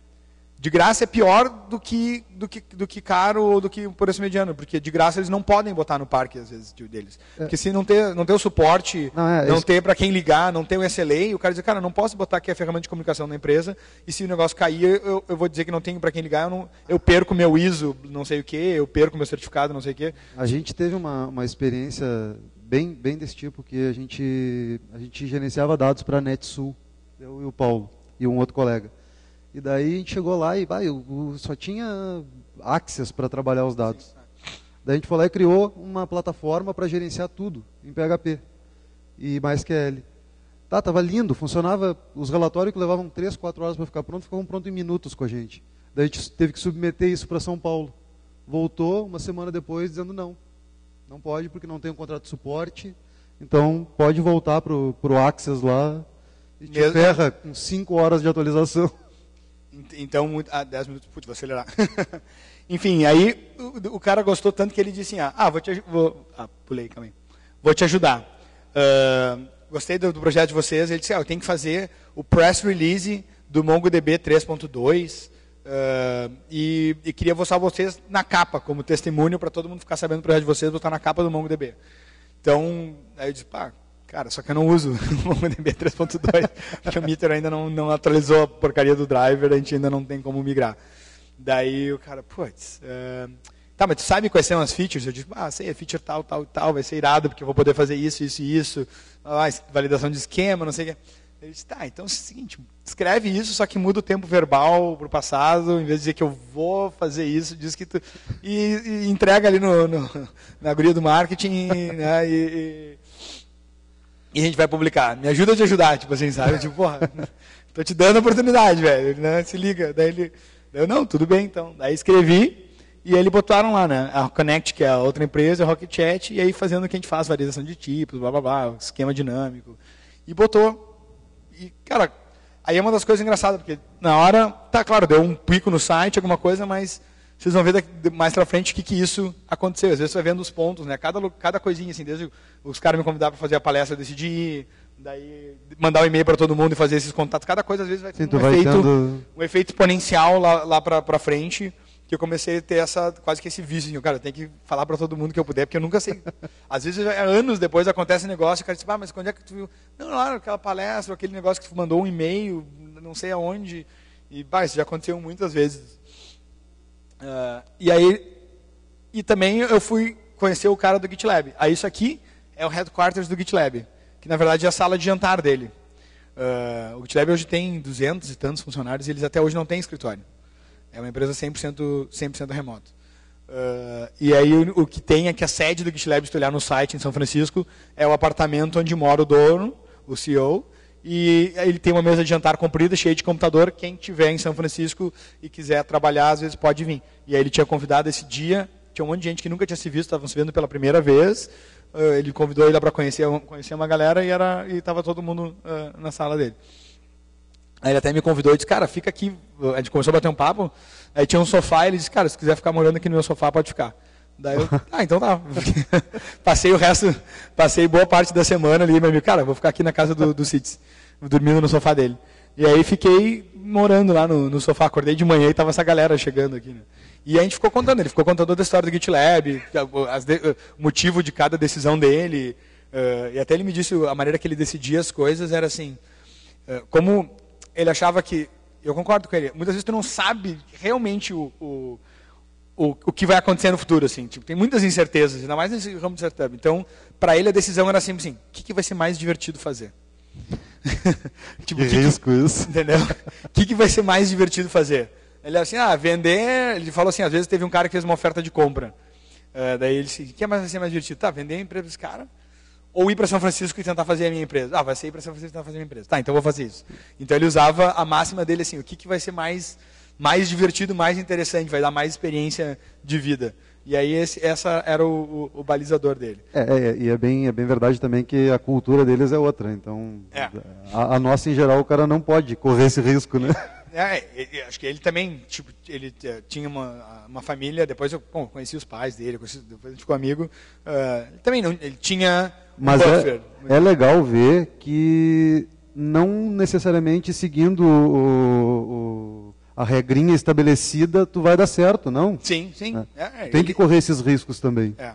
De graça é pior do que, do que, do que caro ou do que o preço mediano, porque de graça eles não podem botar no parque, às vezes, deles. É. Porque se não ter, não ter o suporte, não, é, não ter para quem ligar, não ter o S L A, o cara diz, cara, não posso botar aqui a ferramenta de comunicação da empresa, e se o negócio cair, eu, eu vou dizer que não tenho para quem ligar, eu, não, eu perco meu I S O, não sei o quê, eu perco meu certificado, não sei o quê. A gente teve uma, uma experiência bem, bem desse tipo, que a gente, a gente gerenciava dados para a NetSul, eu e o Paulo, e um outro colega. E daí a gente chegou lá e bah, eu, eu só tinha Access para trabalhar os dados. Daí a gente foi lá e criou uma plataforma para gerenciar tudo em P H P e MySQL. Tá, tava lindo, funcionava, os relatórios que levavam três, quatro horas para ficar pronto, ficavam prontos em minutos com a gente. Daí a gente teve que submeter isso para São Paulo. Voltou uma semana depois dizendo não. Não pode porque não tem um contrato de suporte, então pode voltar para o Access lá e te Mesmo... ferra com cinco horas de atualização. Então, ah, dez minutos, putz, vou acelerar. Enfim, aí o, o cara gostou tanto que ele disse assim, ah, vou te vou, ah, pulei, calma aí. Vou te ajudar. Uh, gostei do, do projeto de vocês. Ele disse, ah, eu tenho que fazer o press release do MongoDB três ponto dois uh, e, e queria mostrar vocês na capa, como testemunho, para todo mundo ficar sabendo do projeto de vocês, botar na capa do MongoDB. Então, aí eu disse, pá, cara, só que eu não uso o MongoDB três ponto dois, porque o Meteor ainda não, não atualizou a porcaria do driver, a gente ainda não tem como migrar. Daí o cara, putz, uh, tá, mas tu sabe quais são as features? Eu disse, ah, sei, é feature tal, tal, tal, vai ser irado, porque eu vou poder fazer isso, isso e isso, ah, validação de esquema, não sei o que. Ele disse, tá, então é o seguinte, escreve isso, só que muda o tempo verbal para o passado, em vez de dizer que eu vou fazer isso, diz que tu... E, e entrega ali no, no, na guria do marketing, né, e, e, e a gente vai publicar. Me ajuda a te ajudar, tipo assim, sabe? Tipo, porra, tô te dando a oportunidade, velho, né? Se liga. Daí ele, eu, não, tudo bem, então. Daí escrevi, e aí eles botaram lá, né, a Connect, que é a outra empresa, a Rocket Chat, e aí fazendo o que a gente faz, validação de tipos, blá, blá, blá, esquema dinâmico. E botou. E, cara, aí é uma das coisas engraçadas, porque na hora, tá claro, deu um pico no site, alguma coisa, mas vocês vão ver daqui, mais pra frente o que, que isso aconteceu. Às vezes você vai vendo os pontos, né? Cada, cada coisinha, assim, desde os caras me convidaram para fazer a palestra, eu decidi ir, daí mandar um e-mail para todo mundo e fazer esses contatos. Cada coisa, às vezes, vai ter Sim, um, vai efeito, tendo... um efeito exponencial lá, lá pra, pra frente, que eu comecei a ter essa, quase que esse vício, assim, cara, eu tenho que falar para todo mundo que eu puder, porque eu nunca sei. Às vezes, anos depois acontece um negócio, e o cara diz, ah, mas quando é que tu viu? Não, lá, aquela palestra, aquele negócio que tu mandou um e-mail, não sei aonde, e, bah, isso já aconteceu muitas vezes. Uh, e aí, e também eu fui conhecer o cara do GitLab. Aí isso aqui é o headquarters do GitLab, que na verdade é a sala de jantar dele. Uh, o GitLab hoje tem duzentos e tantos funcionários, e eles até hoje não têm escritório. É uma empresa cem por cento, cem por cento remoto. Uh, e aí o, o que tem é que a sede do GitLab, se tu olhar no site em São Francisco, é o apartamento onde mora o dono, o C E O, e ele tem uma mesa de jantar comprida, cheia de computador. Quem estiver em São Francisco e quiser trabalhar, às vezes pode vir. E aí ele tinha convidado esse dia, tinha um monte de gente que nunca tinha se visto, estavam se vendo pela primeira vez. Uh, ele convidou ele para conhecer, conhecer uma galera e estava todo mundo uh, na sala dele. Aí ele até me convidou e disse, cara, fica aqui. A gente começou a bater um papo, aí tinha um sofá, e ele disse, cara, se quiser ficar morando aqui no meu sofá, pode ficar. Daí eu, ah, então tá. Passei o resto, passei boa parte da semana ali, meu amigo, cara, vou ficar aqui na casa do, do Cits, dormindo no sofá dele. E aí fiquei morando lá no, no sofá, acordei de manhã e tava essa galera chegando aqui, né? E a gente ficou contando, ele ficou contando toda a história do GitLab, as de, o motivo de cada decisão dele, uh, e até ele me disse, a maneira que ele decidia as coisas era assim, uh, como... Ele achava que, eu concordo com ele, muitas vezes tu não sabe realmente o, o, o, o que vai acontecer no futuro, assim, tipo, tem muitas incertezas, ainda mais nesse ramo de startup. Então, para ele a decisão era sempre assim, o que, que vai ser mais divertido fazer? Tipo, que, que risco que, isso. Entendeu? O que, que vai ser mais divertido fazer? Ele era assim, ah, vender, ele falou assim, às vezes teve um cara que fez uma oferta de compra, uh, daí ele disse, o que mais vai ser mais divertido? Tá, vender a empresa desse cara? Ou ir para São Francisco e tentar fazer a minha empresa. Ah, vai ser ir para São Francisco e tentar fazer a minha empresa. Tá, então eu vou fazer isso. Então ele usava a máxima dele assim, o que, que vai ser mais, mais divertido, mais interessante, vai dar mais experiência de vida. E aí esse essa era o, o, o balizador dele. É, é, e é bem, é bem verdade também que a cultura deles é outra. Então, é. a, a nossa, em geral, o cara não pode correr esse risco, né? É, acho que ele também, tipo, ele tinha uma, uma família, depois eu bom, conheci os pais dele, conheci, depois a gente ficou amigo. Uh, ele também não, ele tinha um Mas buffer. É, é legal ver que não necessariamente seguindo o, o, a regrinha estabelecida, tu vai dar certo, não? Sim, sim. É. É, Tem ele, que correr esses riscos também. É.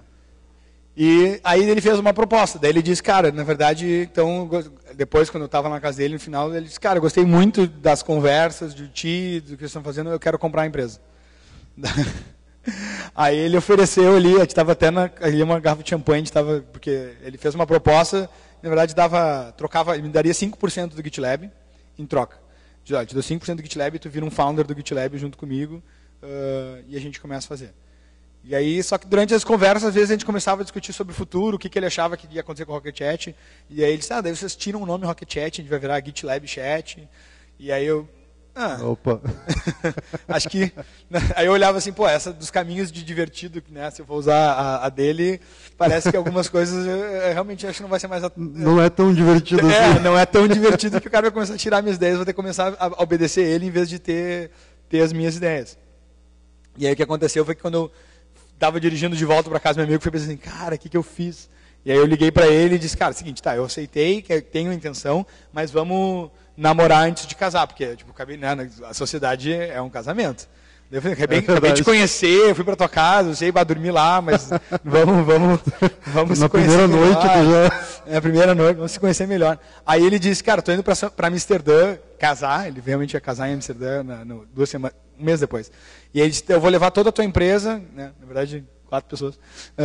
E aí ele fez uma proposta, daí ele disse, cara, na verdade, então, depois quando eu estava na casa dele, no final, ele disse, cara, eu gostei muito das conversas, de ti, do que vocês estão fazendo, eu quero comprar a empresa. Aí ele ofereceu ali, a gente estava até na, ali uma garrafa de champanhe, a gente tava, porque ele fez uma proposta, na verdade dava, trocava, ele me daria cinco por cento do GitLab em troca. Diz, ó, te dou cinco por cento do GitLab e tu vira um founder do GitLab junto comigo uh, e a gente começa a fazer. E aí, só que durante as conversas, às vezes a gente começava a discutir sobre o futuro, o que, que ele achava que ia acontecer com o Rocket Chat. E aí ele disse, ah, daí vocês tiram o nome Rocket Chat, a gente vai virar GitLab Chat. E aí eu... Ah, Opa. acho que... Aí eu olhava assim, pô, essa dos caminhos de divertido, né, se eu for usar a, a dele, parece que algumas coisas eu, eu realmente acho que não vai ser mais... A... Não é tão divertido é, assim. não é tão divertido que o cara vai começar a tirar minhas ideias, eu vou ter que começar a obedecer ele em vez de ter, ter as minhas ideias. E aí o que aconteceu foi que quando eu estava dirigindo de volta para casa do meu amigo, fui pensando assim, cara, o que, que eu fiz? E aí eu liguei para ele e disse, cara, é o seguinte, tá, eu aceitei, que eu tenho intenção, mas vamos namorar antes de casar, porque tipo, né, a sociedade é um casamento. Eu falei, acabei, é acabei de conhecer, eu fui para tua casa, eu sei, vai dormir lá, mas vamos, vamos, vamos Na se conhecer primeira noite tu já... É a primeira noite, vamos se conhecer melhor. Aí ele disse, cara, tô indo para Amsterdã casar, ele realmente ia casar em Amsterdã na, no, duas semanas, um mês depois. E ele disse, eu vou levar toda a tua empresa, né, na verdade, quatro pessoas,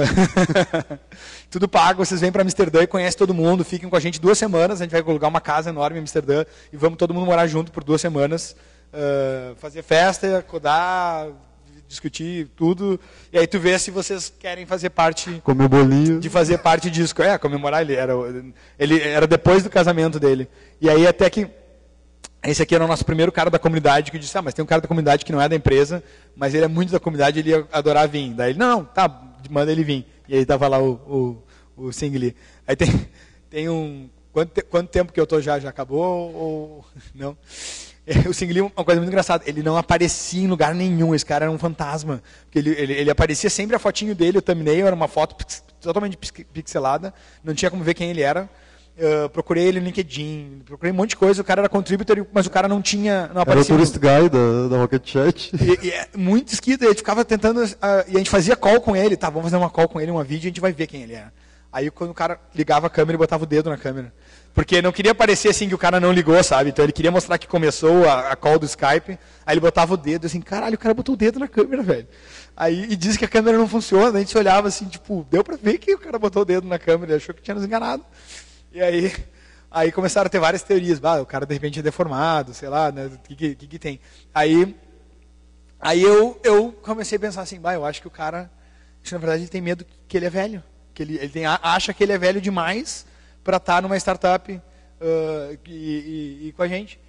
tudo pago, vocês vêm para Amsterdã e conhecem todo mundo, fiquem com a gente duas semanas, a gente vai alugar uma casa enorme em Amsterdã e vamos todo mundo morar junto por duas semanas, uh, fazer festa, codar, discutir tudo, e aí tu vê se vocês querem fazer parte... Comer bolinho. De fazer parte disso. É, comemorar, ele era, ele era depois do casamento dele. E aí até que... Esse aqui era o nosso primeiro cara da comunidade que disse, ah, mas tem um cara da comunidade que não é da empresa, mas ele é muito da comunidade, ele ia adorar vir. Daí ele, não, não, tá, manda ele vir. E aí tava lá o, o, o Singli. Aí tem, tem um... Quanto, te, quanto tempo que eu tô já? Já acabou ou não? O Singli, uma coisa muito engraçada, ele não aparecia em lugar nenhum, esse cara era um fantasma. Porque ele, ele, ele aparecia sempre a fotinho dele, o thumbnail era uma foto totalmente pixelada, não tinha como ver quem ele era. Uh, procurei ele no LinkedIn, procurei um monte de coisa, o cara era contributor, mas o cara não tinha, não aparecia. Era o tourist guy da, da Rocket Chat. E, e é muito esquisito, a gente ficava tentando, uh, e a gente fazia call com ele, tá, vamos fazer uma call com ele, uma vídeo, e a gente vai ver quem ele é. Aí quando o cara ligava a câmera, ele botava o dedo na câmera. Porque não queria parecer assim que o cara não ligou, sabe? Então ele queria mostrar que começou a, a call do Skype, aí ele botava o dedo, assim, caralho, o cara botou o dedo na câmera, velho. Aí, e disse que a câmera não funciona, a gente olhava assim, tipo, deu pra ver que o cara botou o dedo na câmera, ele achou que tinha nos enganado. E aí... Aí começaram a ter várias teorias, bah, o cara de repente é deformado, sei lá, né, o que, que, que tem. Aí, aí eu, eu comecei a pensar assim, bah, eu acho que o cara, acho que na verdade ele tem medo que ele é velho, que ele, ele tem, acha que ele é velho demais para estar numa startup uh, e, e, e com a gente.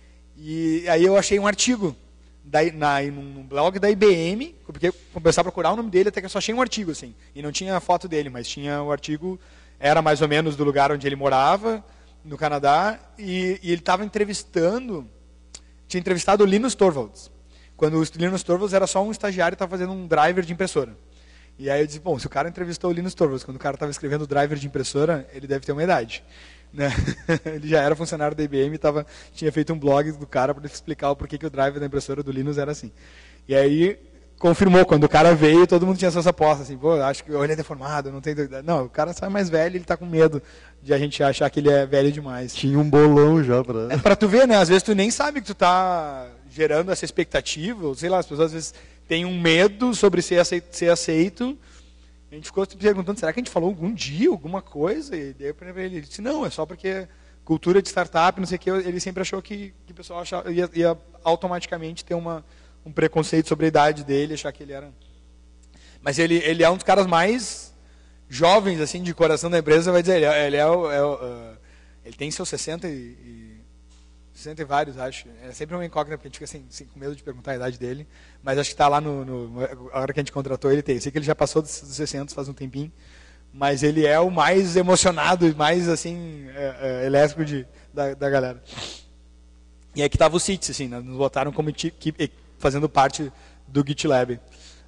E aí eu achei um artigo da, na, num blog da I B M, porque comecei a procurar o nome dele, até que eu só achei um artigo, assim, e não tinha a foto dele, mas tinha o artigo, era mais ou menos do lugar onde ele morava, no Canadá, e, e ele estava entrevistando, tinha entrevistado o Linus Torvalds, quando o Linus Torvalds era só um estagiário e estava fazendo um driver de impressora. E aí eu disse, bom, se o cara entrevistou o Linus Torvalds, quando o cara estava escrevendo driver de impressora, ele deve ter uma idade. Né? Ele já era funcionário da I B M e tava, tinha feito um blog do cara para explicar o porquê que o driver da impressora do Linus era assim. E aí confirmou, quando o cara veio, todo mundo tinha essa aposta, assim, pô, acho que ele é deformado, não tem... Não, o cara sai mais velho, ele está com medo de a gente achar que ele é velho demais. Tinha um bolão já para... É para tu ver, né? Às vezes tu nem sabe que tu tá gerando essa expectativa, ou sei lá, as pessoas às vezes têm um medo sobre ser aceito. Ser aceito. A gente ficou se perguntando, será que a gente falou algum dia, alguma coisa? E daí ele disse, não, é só porque cultura de startup, não sei o que, ele sempre achou que, que o pessoal achava, ia, ia automaticamente ter uma... um preconceito sobre a idade dele, achar que ele era... Mas ele, ele é um dos caras mais jovens, assim, de coração da empresa, vai dizer, ele é, ele, é, o, é o, uh, ele tem seus sessenta e, e... sessenta e vários, acho. É sempre uma incógnita, porque a gente fica assim, assim, com medo de perguntar a idade dele, mas acho que está lá no, no... A hora que a gente contratou ele, tem. Eu sei que ele já passou dos sessenta faz um tempinho, mas ele é o mais emocionado e mais, assim, é, é, elétrico de, da, da galera. E aí que estava o Cits, assim, né? Nos botaram como equipe, fazendo parte do GitLab.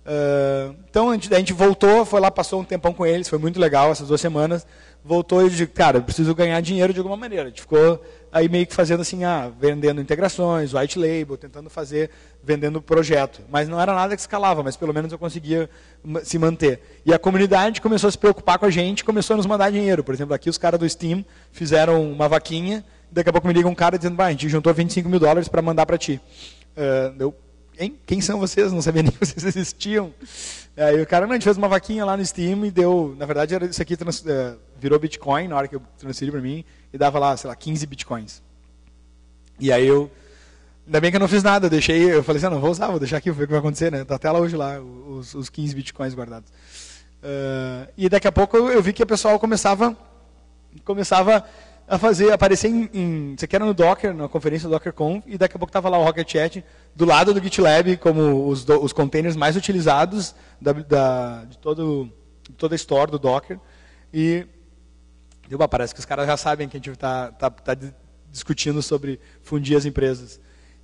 Uh, então a gente, a gente voltou, foi lá, passou um tempão com eles, foi muito legal essas duas semanas. Voltou e disse, cara, eu preciso ganhar dinheiro de alguma maneira. A gente ficou aí meio que fazendo assim, ah, vendendo integrações, white label, tentando fazer, vendendo projeto. Mas não era nada que escalava, mas pelo menos eu conseguia se manter. E a comunidade começou a se preocupar com a gente, começou a nos mandar dinheiro. Por exemplo, aqui os caras do Steam fizeram uma vaquinha, daqui a pouco me liga um cara dizendo, bah, a gente juntou vinte e cinco mil dólares para mandar para ti. Uh, eu hein? Quem são vocês? Não sabia nem que vocês existiam. Aí o cara, não, a gente fez uma vaquinha lá no Steam e deu, na verdade, era isso aqui trans, uh, virou Bitcoin na hora que eu transferi para mim e dava lá, sei lá, quinze Bitcoins. E aí eu, ainda bem que eu não fiz nada, eu deixei, eu falei assim, ah, não vou usar, vou deixar aqui, vou ver o que vai acontecer, né? Tá até lá hoje lá, os, os quinze Bitcoins guardados. Uh, e daqui a pouco eu, eu vi que o pessoal começava, começava a fazer, aparecer em, em, isso aqui era no Docker, na conferência do DockerConf, e daqui a pouco estava lá o Rocket Chat do lado do GitLab, como os, do, os containers mais utilizados da, da, de, todo, de toda a store do Docker. E deu, parece que os caras já sabem que a gente está tá, tá discutindo sobre fundir as empresas.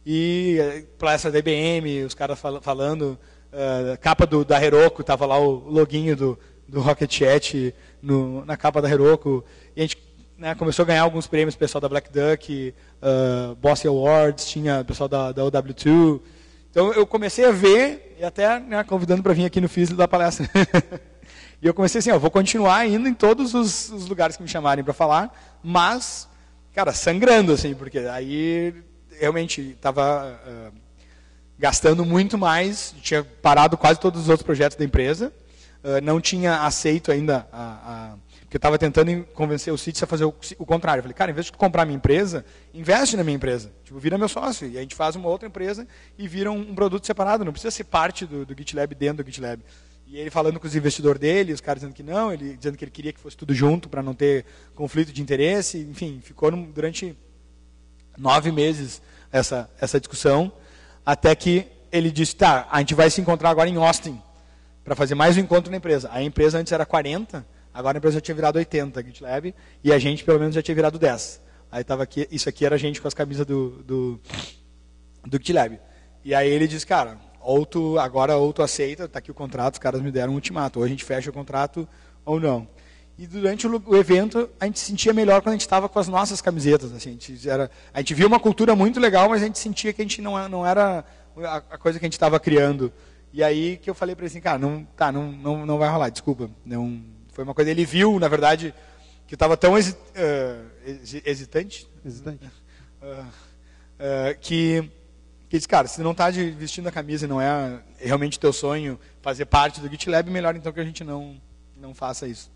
E palestra da I B M, os caras fal, falando, uh, capa do, da Heroku, estava lá o loginho do, do Rocket Chat no, na capa da Heroku. E a gente, né, começou a ganhar alguns prêmios, o pessoal da Black Duck, uh, Boss Awards, tinha o pessoal da, da O W dois. Então eu comecei a ver, e até, né, convidando para vir aqui no Fizzle da palestra. E eu comecei assim, ó, vou continuar indo em todos os, os lugares que me chamarem para falar, mas, cara, sangrando, assim, porque aí realmente estava uh, gastando muito mais, tinha parado quase todos os outros projetos da empresa, uh, não tinha aceito ainda a... a porque eu estava tentando convencer o Citi a fazer o, o contrário. Eu falei, cara, em vez de tu comprar a minha empresa, investe na minha empresa. Tipo, vira meu sócio. E a gente faz uma outra empresa e vira um, um produto separado. Não precisa ser parte do, do GitLab dentro do GitLab. E ele falando com os investidores dele, os caras dizendo que não, ele dizendo que ele queria que fosse tudo junto para não ter conflito de interesse. Enfim, ficou no, durante nove meses essa, essa discussão, até que ele disse, tá, a gente vai se encontrar agora em Austin para fazer mais um encontro na empresa. A empresa antes era quarenta, agora a empresa já tinha virado oitenta, GitLab, e a gente, pelo menos, já tinha virado dez. Aí tava aqui, isso aqui era a gente com as camisas do, do, do GitLab. E aí ele disse, cara, ou tu, agora ou tu aceita, está aqui o contrato, os caras me deram um ultimato, ou a gente fecha o contrato ou não. E durante o, o evento, a gente se sentia melhor quando a gente estava com as nossas camisetas. Assim, a, gente era, a gente via uma cultura muito legal, mas a gente sentia que a gente não, não era a, a coisa que a gente estava criando. E aí que eu falei para ele assim, cara, não, tá, não, não, não vai rolar, desculpa, não... Foi uma coisa, ele viu, na verdade, que estava tão hesi, uh, hesitante, hesitante. Uh, uh, que, que disse, cara, se não está vestindo a camisa e não é realmente teu sonho fazer parte do GitLab, melhor então que a gente não, não faça isso.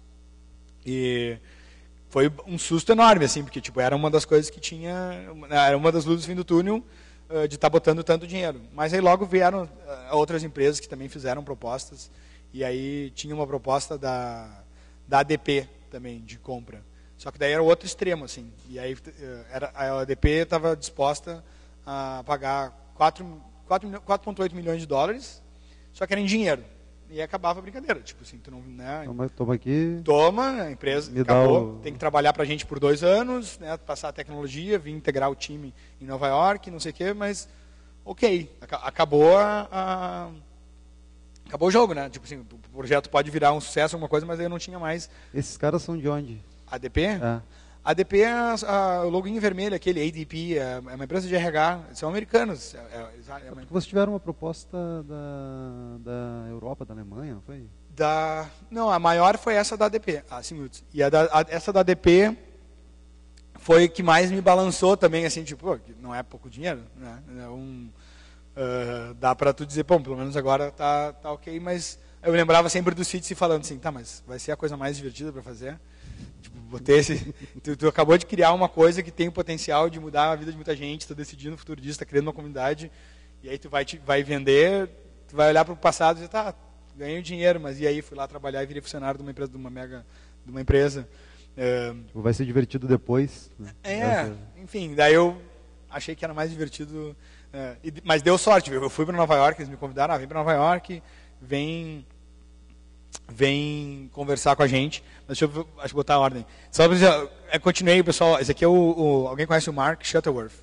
E foi um susto enorme, assim, porque tipo, era uma das coisas que tinha, era uma das luzes do fim do túnel uh, de estar tá botando tanto dinheiro. Mas aí logo vieram uh, outras empresas que também fizeram propostas, e aí tinha uma proposta da... da A D P também, de compra. Só que daí era o outro extremo, assim. E aí era, a A D P estava disposta a pagar quatro vírgula oito milhões de dólares, só que era em dinheiro. E aí acabava a brincadeira. Tipo assim, tu não, né, toma, toma aqui. Toma, a empresa acabou, o... tem que trabalhar para a gente por dois anos, né, passar a tecnologia, vir integrar o time em Nova York, não sei o quê, mas ok, acabou a... a acabou o jogo, né? Tipo assim, o projeto pode virar um sucesso, alguma coisa, mas aí eu não tinha mais. Esses caras são de onde? A D P? É. A A D P é a, a, o loginho vermelho, aquele A D P, é, é uma empresa de R H, são americanos. É, é, é uma... Vocês tiveram uma proposta da, da Europa, da Alemanha, não foi? Da, não, a maior foi essa da A D P, a Simults. E a da, a, essa da A D P foi que mais me balançou também, assim, tipo, pô, não é pouco dinheiro, né? É um... Uh, dá para tu dizer, bom, pelo menos agora tá, tá ok, mas eu lembrava sempre do Citi falando assim, tá, mas vai ser a coisa mais divertida para fazer? Tipo, botei esse, tu, tu acabou de criar uma coisa que tem o potencial de mudar a vida de muita gente, tá decidindo o futuro disso, tá criando uma comunidade, e aí tu vai, te, vai vender, tu vai olhar para o passado e dizer, tá, ganhei dinheiro, mas e aí fui lá trabalhar e virei funcionário de uma empresa, de uma mega, de uma empresa. Uh, vai ser divertido depois. Né? É, Essa... enfim, daí eu achei que era mais divertido. É, e, mas deu sorte, eu fui para Nova York, eles me convidaram, ah, vem para Nova York, vem, vem conversar com a gente. Mas deixa eu acho, botar a ordem. Só para dizer, eu continuei, pessoal, esse aqui é o, o alguém conhece o Mark Shuttleworth?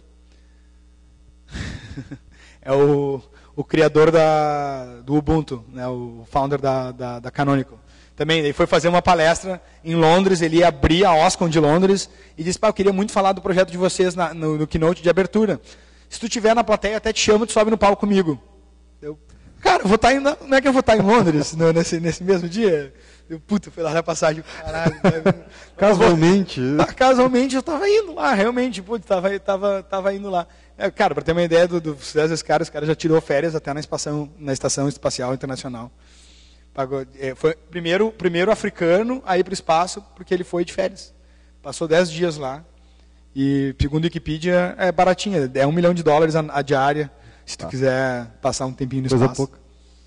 É o, o criador da, do Ubuntu, né, o founder da, da, da Canonical. Também, ele foi fazer uma palestra em Londres, ele ia abrir a OSCON de Londres e disse, pá, eu queria muito falar do projeto de vocês na, no, no keynote de abertura. Se tu estiver na plateia, até te chamo, tu sobe no palco comigo. Eu, cara, eu vou estar em, não é que eu vou estar em Londres no, nesse, nesse mesmo dia? Eu, puta, fui lá na passagem, caralho. Né? Casualmente. Casualmente eu estava indo lá, realmente, puta, tava, tava, tava indo lá. É, cara, para ter uma ideia do, do sucesso desse cara, os caras já tirou férias até na estação, na estação espacial internacional. Pagou, é, foi primeiro, primeiro africano a ir para o espaço porque ele foi de férias. Passou dez dias lá. E, segundo a Wikipedia, é baratinha. É um milhão de dólares a, a diária, se tu tá. quiser passar um tempinho no Coisa espaço. Pouca.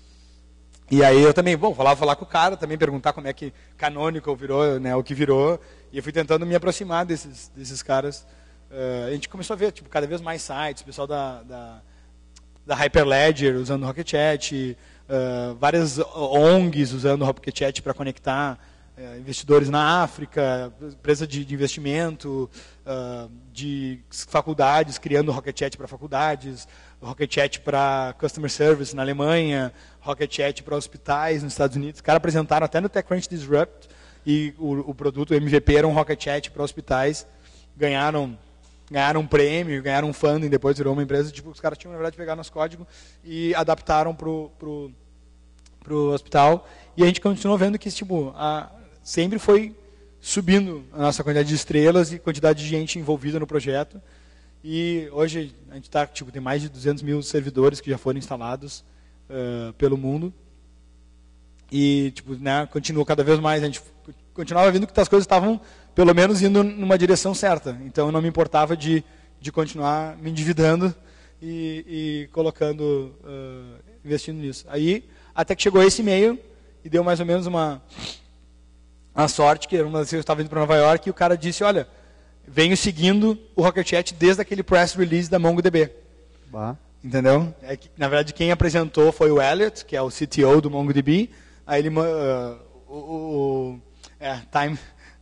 E aí eu também, bom, falava falar com o cara, também perguntar como é que Canonical virou, né, o que virou. E eu fui tentando me aproximar desses, desses caras. Uh, a gente começou a ver tipo, cada vez mais sites, o pessoal da, da, da Hyperledger usando o Rocket Chat, uh, várias O N Gs usando o Rocket Chat para conectar uh, investidores na África, empresa de, de investimento, uh, de faculdades, criando o Rocket Chat para faculdades, o Rocket Chat para Customer Service na Alemanha, Rocket Chat para hospitais nos Estados Unidos. Os caras apresentaram até no TechCrunch Disrupt, e o, o produto, o M V P, era um Rocket Chat para hospitais, ganharam... ganharam um prêmio, ganharam um funding, depois virou uma empresa. Tipo, os caras tinham, na verdade, pegar nosso código e adaptaram para o pro, pro hospital. E a gente continuou vendo que tipo, a, sempre foi subindo a nossa quantidade de estrelas e quantidade de gente envolvida no projeto. E hoje a gente tá, tipo, tem mais de duzentos mil servidores que já foram instalados uh, pelo mundo. E tipo, né, continua cada vez mais. A gente continuava vendo que as coisas estavam pelo menos indo numa direção certa. Então eu não me importava de, de continuar me endividando e, e colocando, uh, investindo nisso. Aí, até que chegou esse e-mail e deu mais ou menos uma, uma sorte, que uma vez eu estava indo para Nova York e o cara disse, olha, venho seguindo o Rocket Chat desde aquele press release da MongoDB. Bah. Entendeu? É que, na verdade, quem apresentou foi o Elliot, que é o C T O do MongoDB. Aí ele... Uh, o, o, é, time...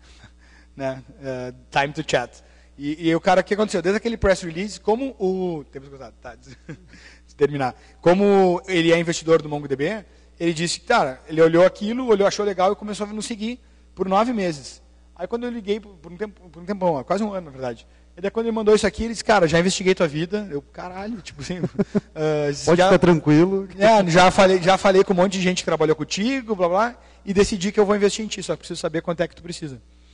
Né? Uh, time to chat. E, e o cara, o que aconteceu? Desde aquele press release, como o... Temos que gostar, tá, terminar. Como ele é investidor do MongoDB, ele disse, cara, ele olhou aquilo, olhou, achou legal e começou a nos seguir por nove meses. Aí quando eu liguei, por um tempo, por um tempo, quase um ano, na verdade. E daí quando ele mandou isso aqui, ele disse, cara, já investiguei tua vida. Eu, caralho, tipo assim... Uh, Pode já, ficar tranquilo. É, já falei, já falei com um monte de gente que trabalhou contigo, blá, blá, e decidi que eu vou investir em ti, só que preciso saber quanto é que tu precisa.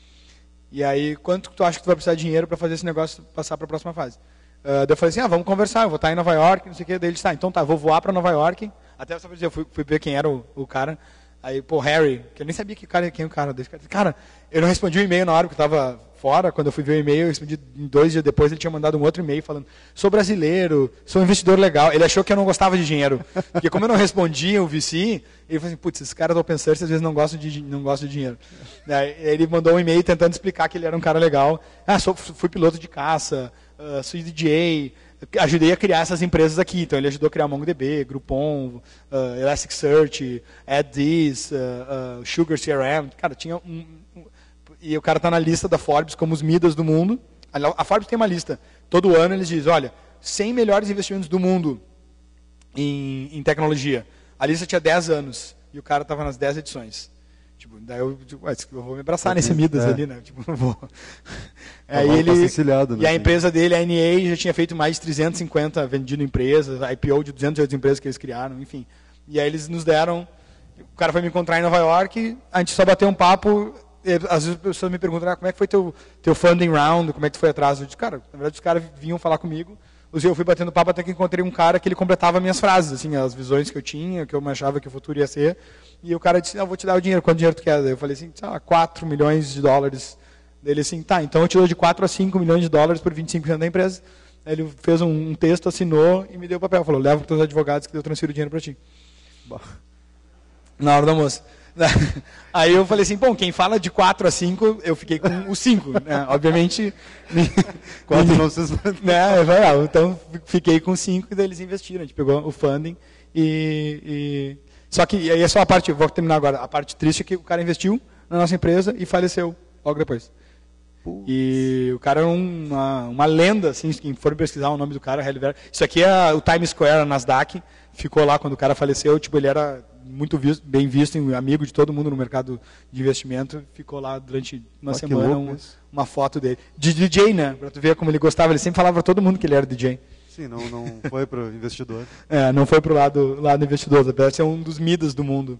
E aí, quanto tu acha que tu vai precisar de dinheiro para fazer esse negócio passar para a próxima fase? Uh, daí eu falei assim, ah, vamos conversar, eu vou estar em Nova York, não sei o que. Daí ele disse, tá, então tá, vou voar para Nova York. Até só para dizer, eu fui, fui ver quem era o, o cara. Aí, pô, Harry, que eu nem sabia que cara, quem é o cara. Daí, cara, eu não respondi o e-mail na hora que eu estava fora. Quando eu fui ver o e-mail, eu respondi dois dias depois, ele tinha mandado um outro e-mail falando, sou brasileiro, sou um investidor legal. Ele achou que eu não gostava de dinheiro. Porque como eu não respondia o V C, ele falou assim, putz, esses caras do open source às vezes não gostam de, não gostam de dinheiro. Aí ele mandou um e-mail tentando explicar que ele era um cara legal. Ah, sou, fui piloto de caça, uh, sou D J, ajudei a criar essas empresas aqui. Então ele ajudou a criar MongoDB, Groupon, uh, Elasticsearch, AddThis, uh, uh, Sugar C R M. Cara, tinha um... E o cara está na lista da Forbes como os Midas do mundo. A Forbes tem uma lista. Todo ano eles dizem, olha, cem melhores investimentos do mundo em, em tecnologia. A lista tinha dez anos. E o cara estava nas dez edições. Tipo, daí eu, tipo, eu vou me abraçar nesse Midas é. ali, né? Tipo, não vou. Aí ele, né, e a empresa dele, a N A, já tinha feito mais de trezentos e cinquenta vendido empresas, I P O de duzentas e oito empresas que eles criaram, enfim. E aí eles nos deram... O cara foi me encontrar em Nova York, a gente só bateu um papo... Às vezes as pessoas me perguntam, ah, como é que foi teu, teu funding round, como é que tu foi atrás? Eu disse, cara, na verdade os caras vinham falar comigo, eu fui batendo papo até que encontrei um cara que ele completava minhas frases, assim, as visões que eu tinha, que eu achava que o futuro ia ser, e o cara disse, ah, eu vou te dar o dinheiro, quanto dinheiro tu quer? Eu falei assim, ah, quatro milhões de dólares. Ele assim, tá, então eu te dou de quatro a cinco milhões de dólares por vinte e cinco por cento da empresa. Ele fez um, um texto, assinou e me deu o papel, falou, leva para os teus advogados que eu transfiro o dinheiro para ti. Bah. Na hora do almoço. Aí eu falei assim, bom, quem fala de quatro a cinco, eu fiquei com o cinco, né? Obviamente... quatro não se né? Então, fiquei com cinco e daí eles investiram. A gente pegou o funding e... e... Só que, aí é só a parte, vou terminar agora, a parte triste é que o cara investiu na nossa empresa e faleceu logo depois. Putz. E o cara era uma, uma lenda, assim, quem for pesquisar o nome do cara, isso aqui é o Times Square, a Nasdaq, ficou lá quando o cara faleceu, tipo, ele era... muito visto, bem visto, amigo de todo mundo no mercado de investimento, ficou lá durante uma ah, semana um, uma foto dele. De D J, né? Para tu ver como ele gostava, ele sempre falava para todo mundo que ele era D J. Sim, não, não foi para o investidor. É, não foi para o lado, lado investidor, apesar de ser um dos Midas do mundo.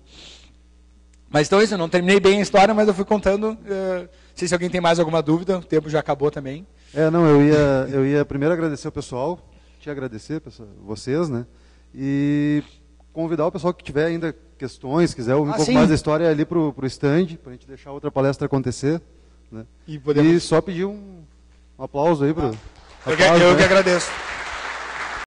Mas então isso, eu não terminei bem a história, mas eu fui contando. Uh, não sei se alguém tem mais alguma dúvida, o tempo já acabou também. É, não, eu ia, eu ia primeiro agradecer o pessoal te agradecer, pessoal, vocês, né? E convidar o pessoal que tiver ainda questões, quiser ouvir ah, um pouco sim. mais da história ali para o stand, para a gente deixar outra palestra acontecer. Né? E, podemos... e só pedir um, um aplauso aí para. Ah, eu, que, eu que agradeço.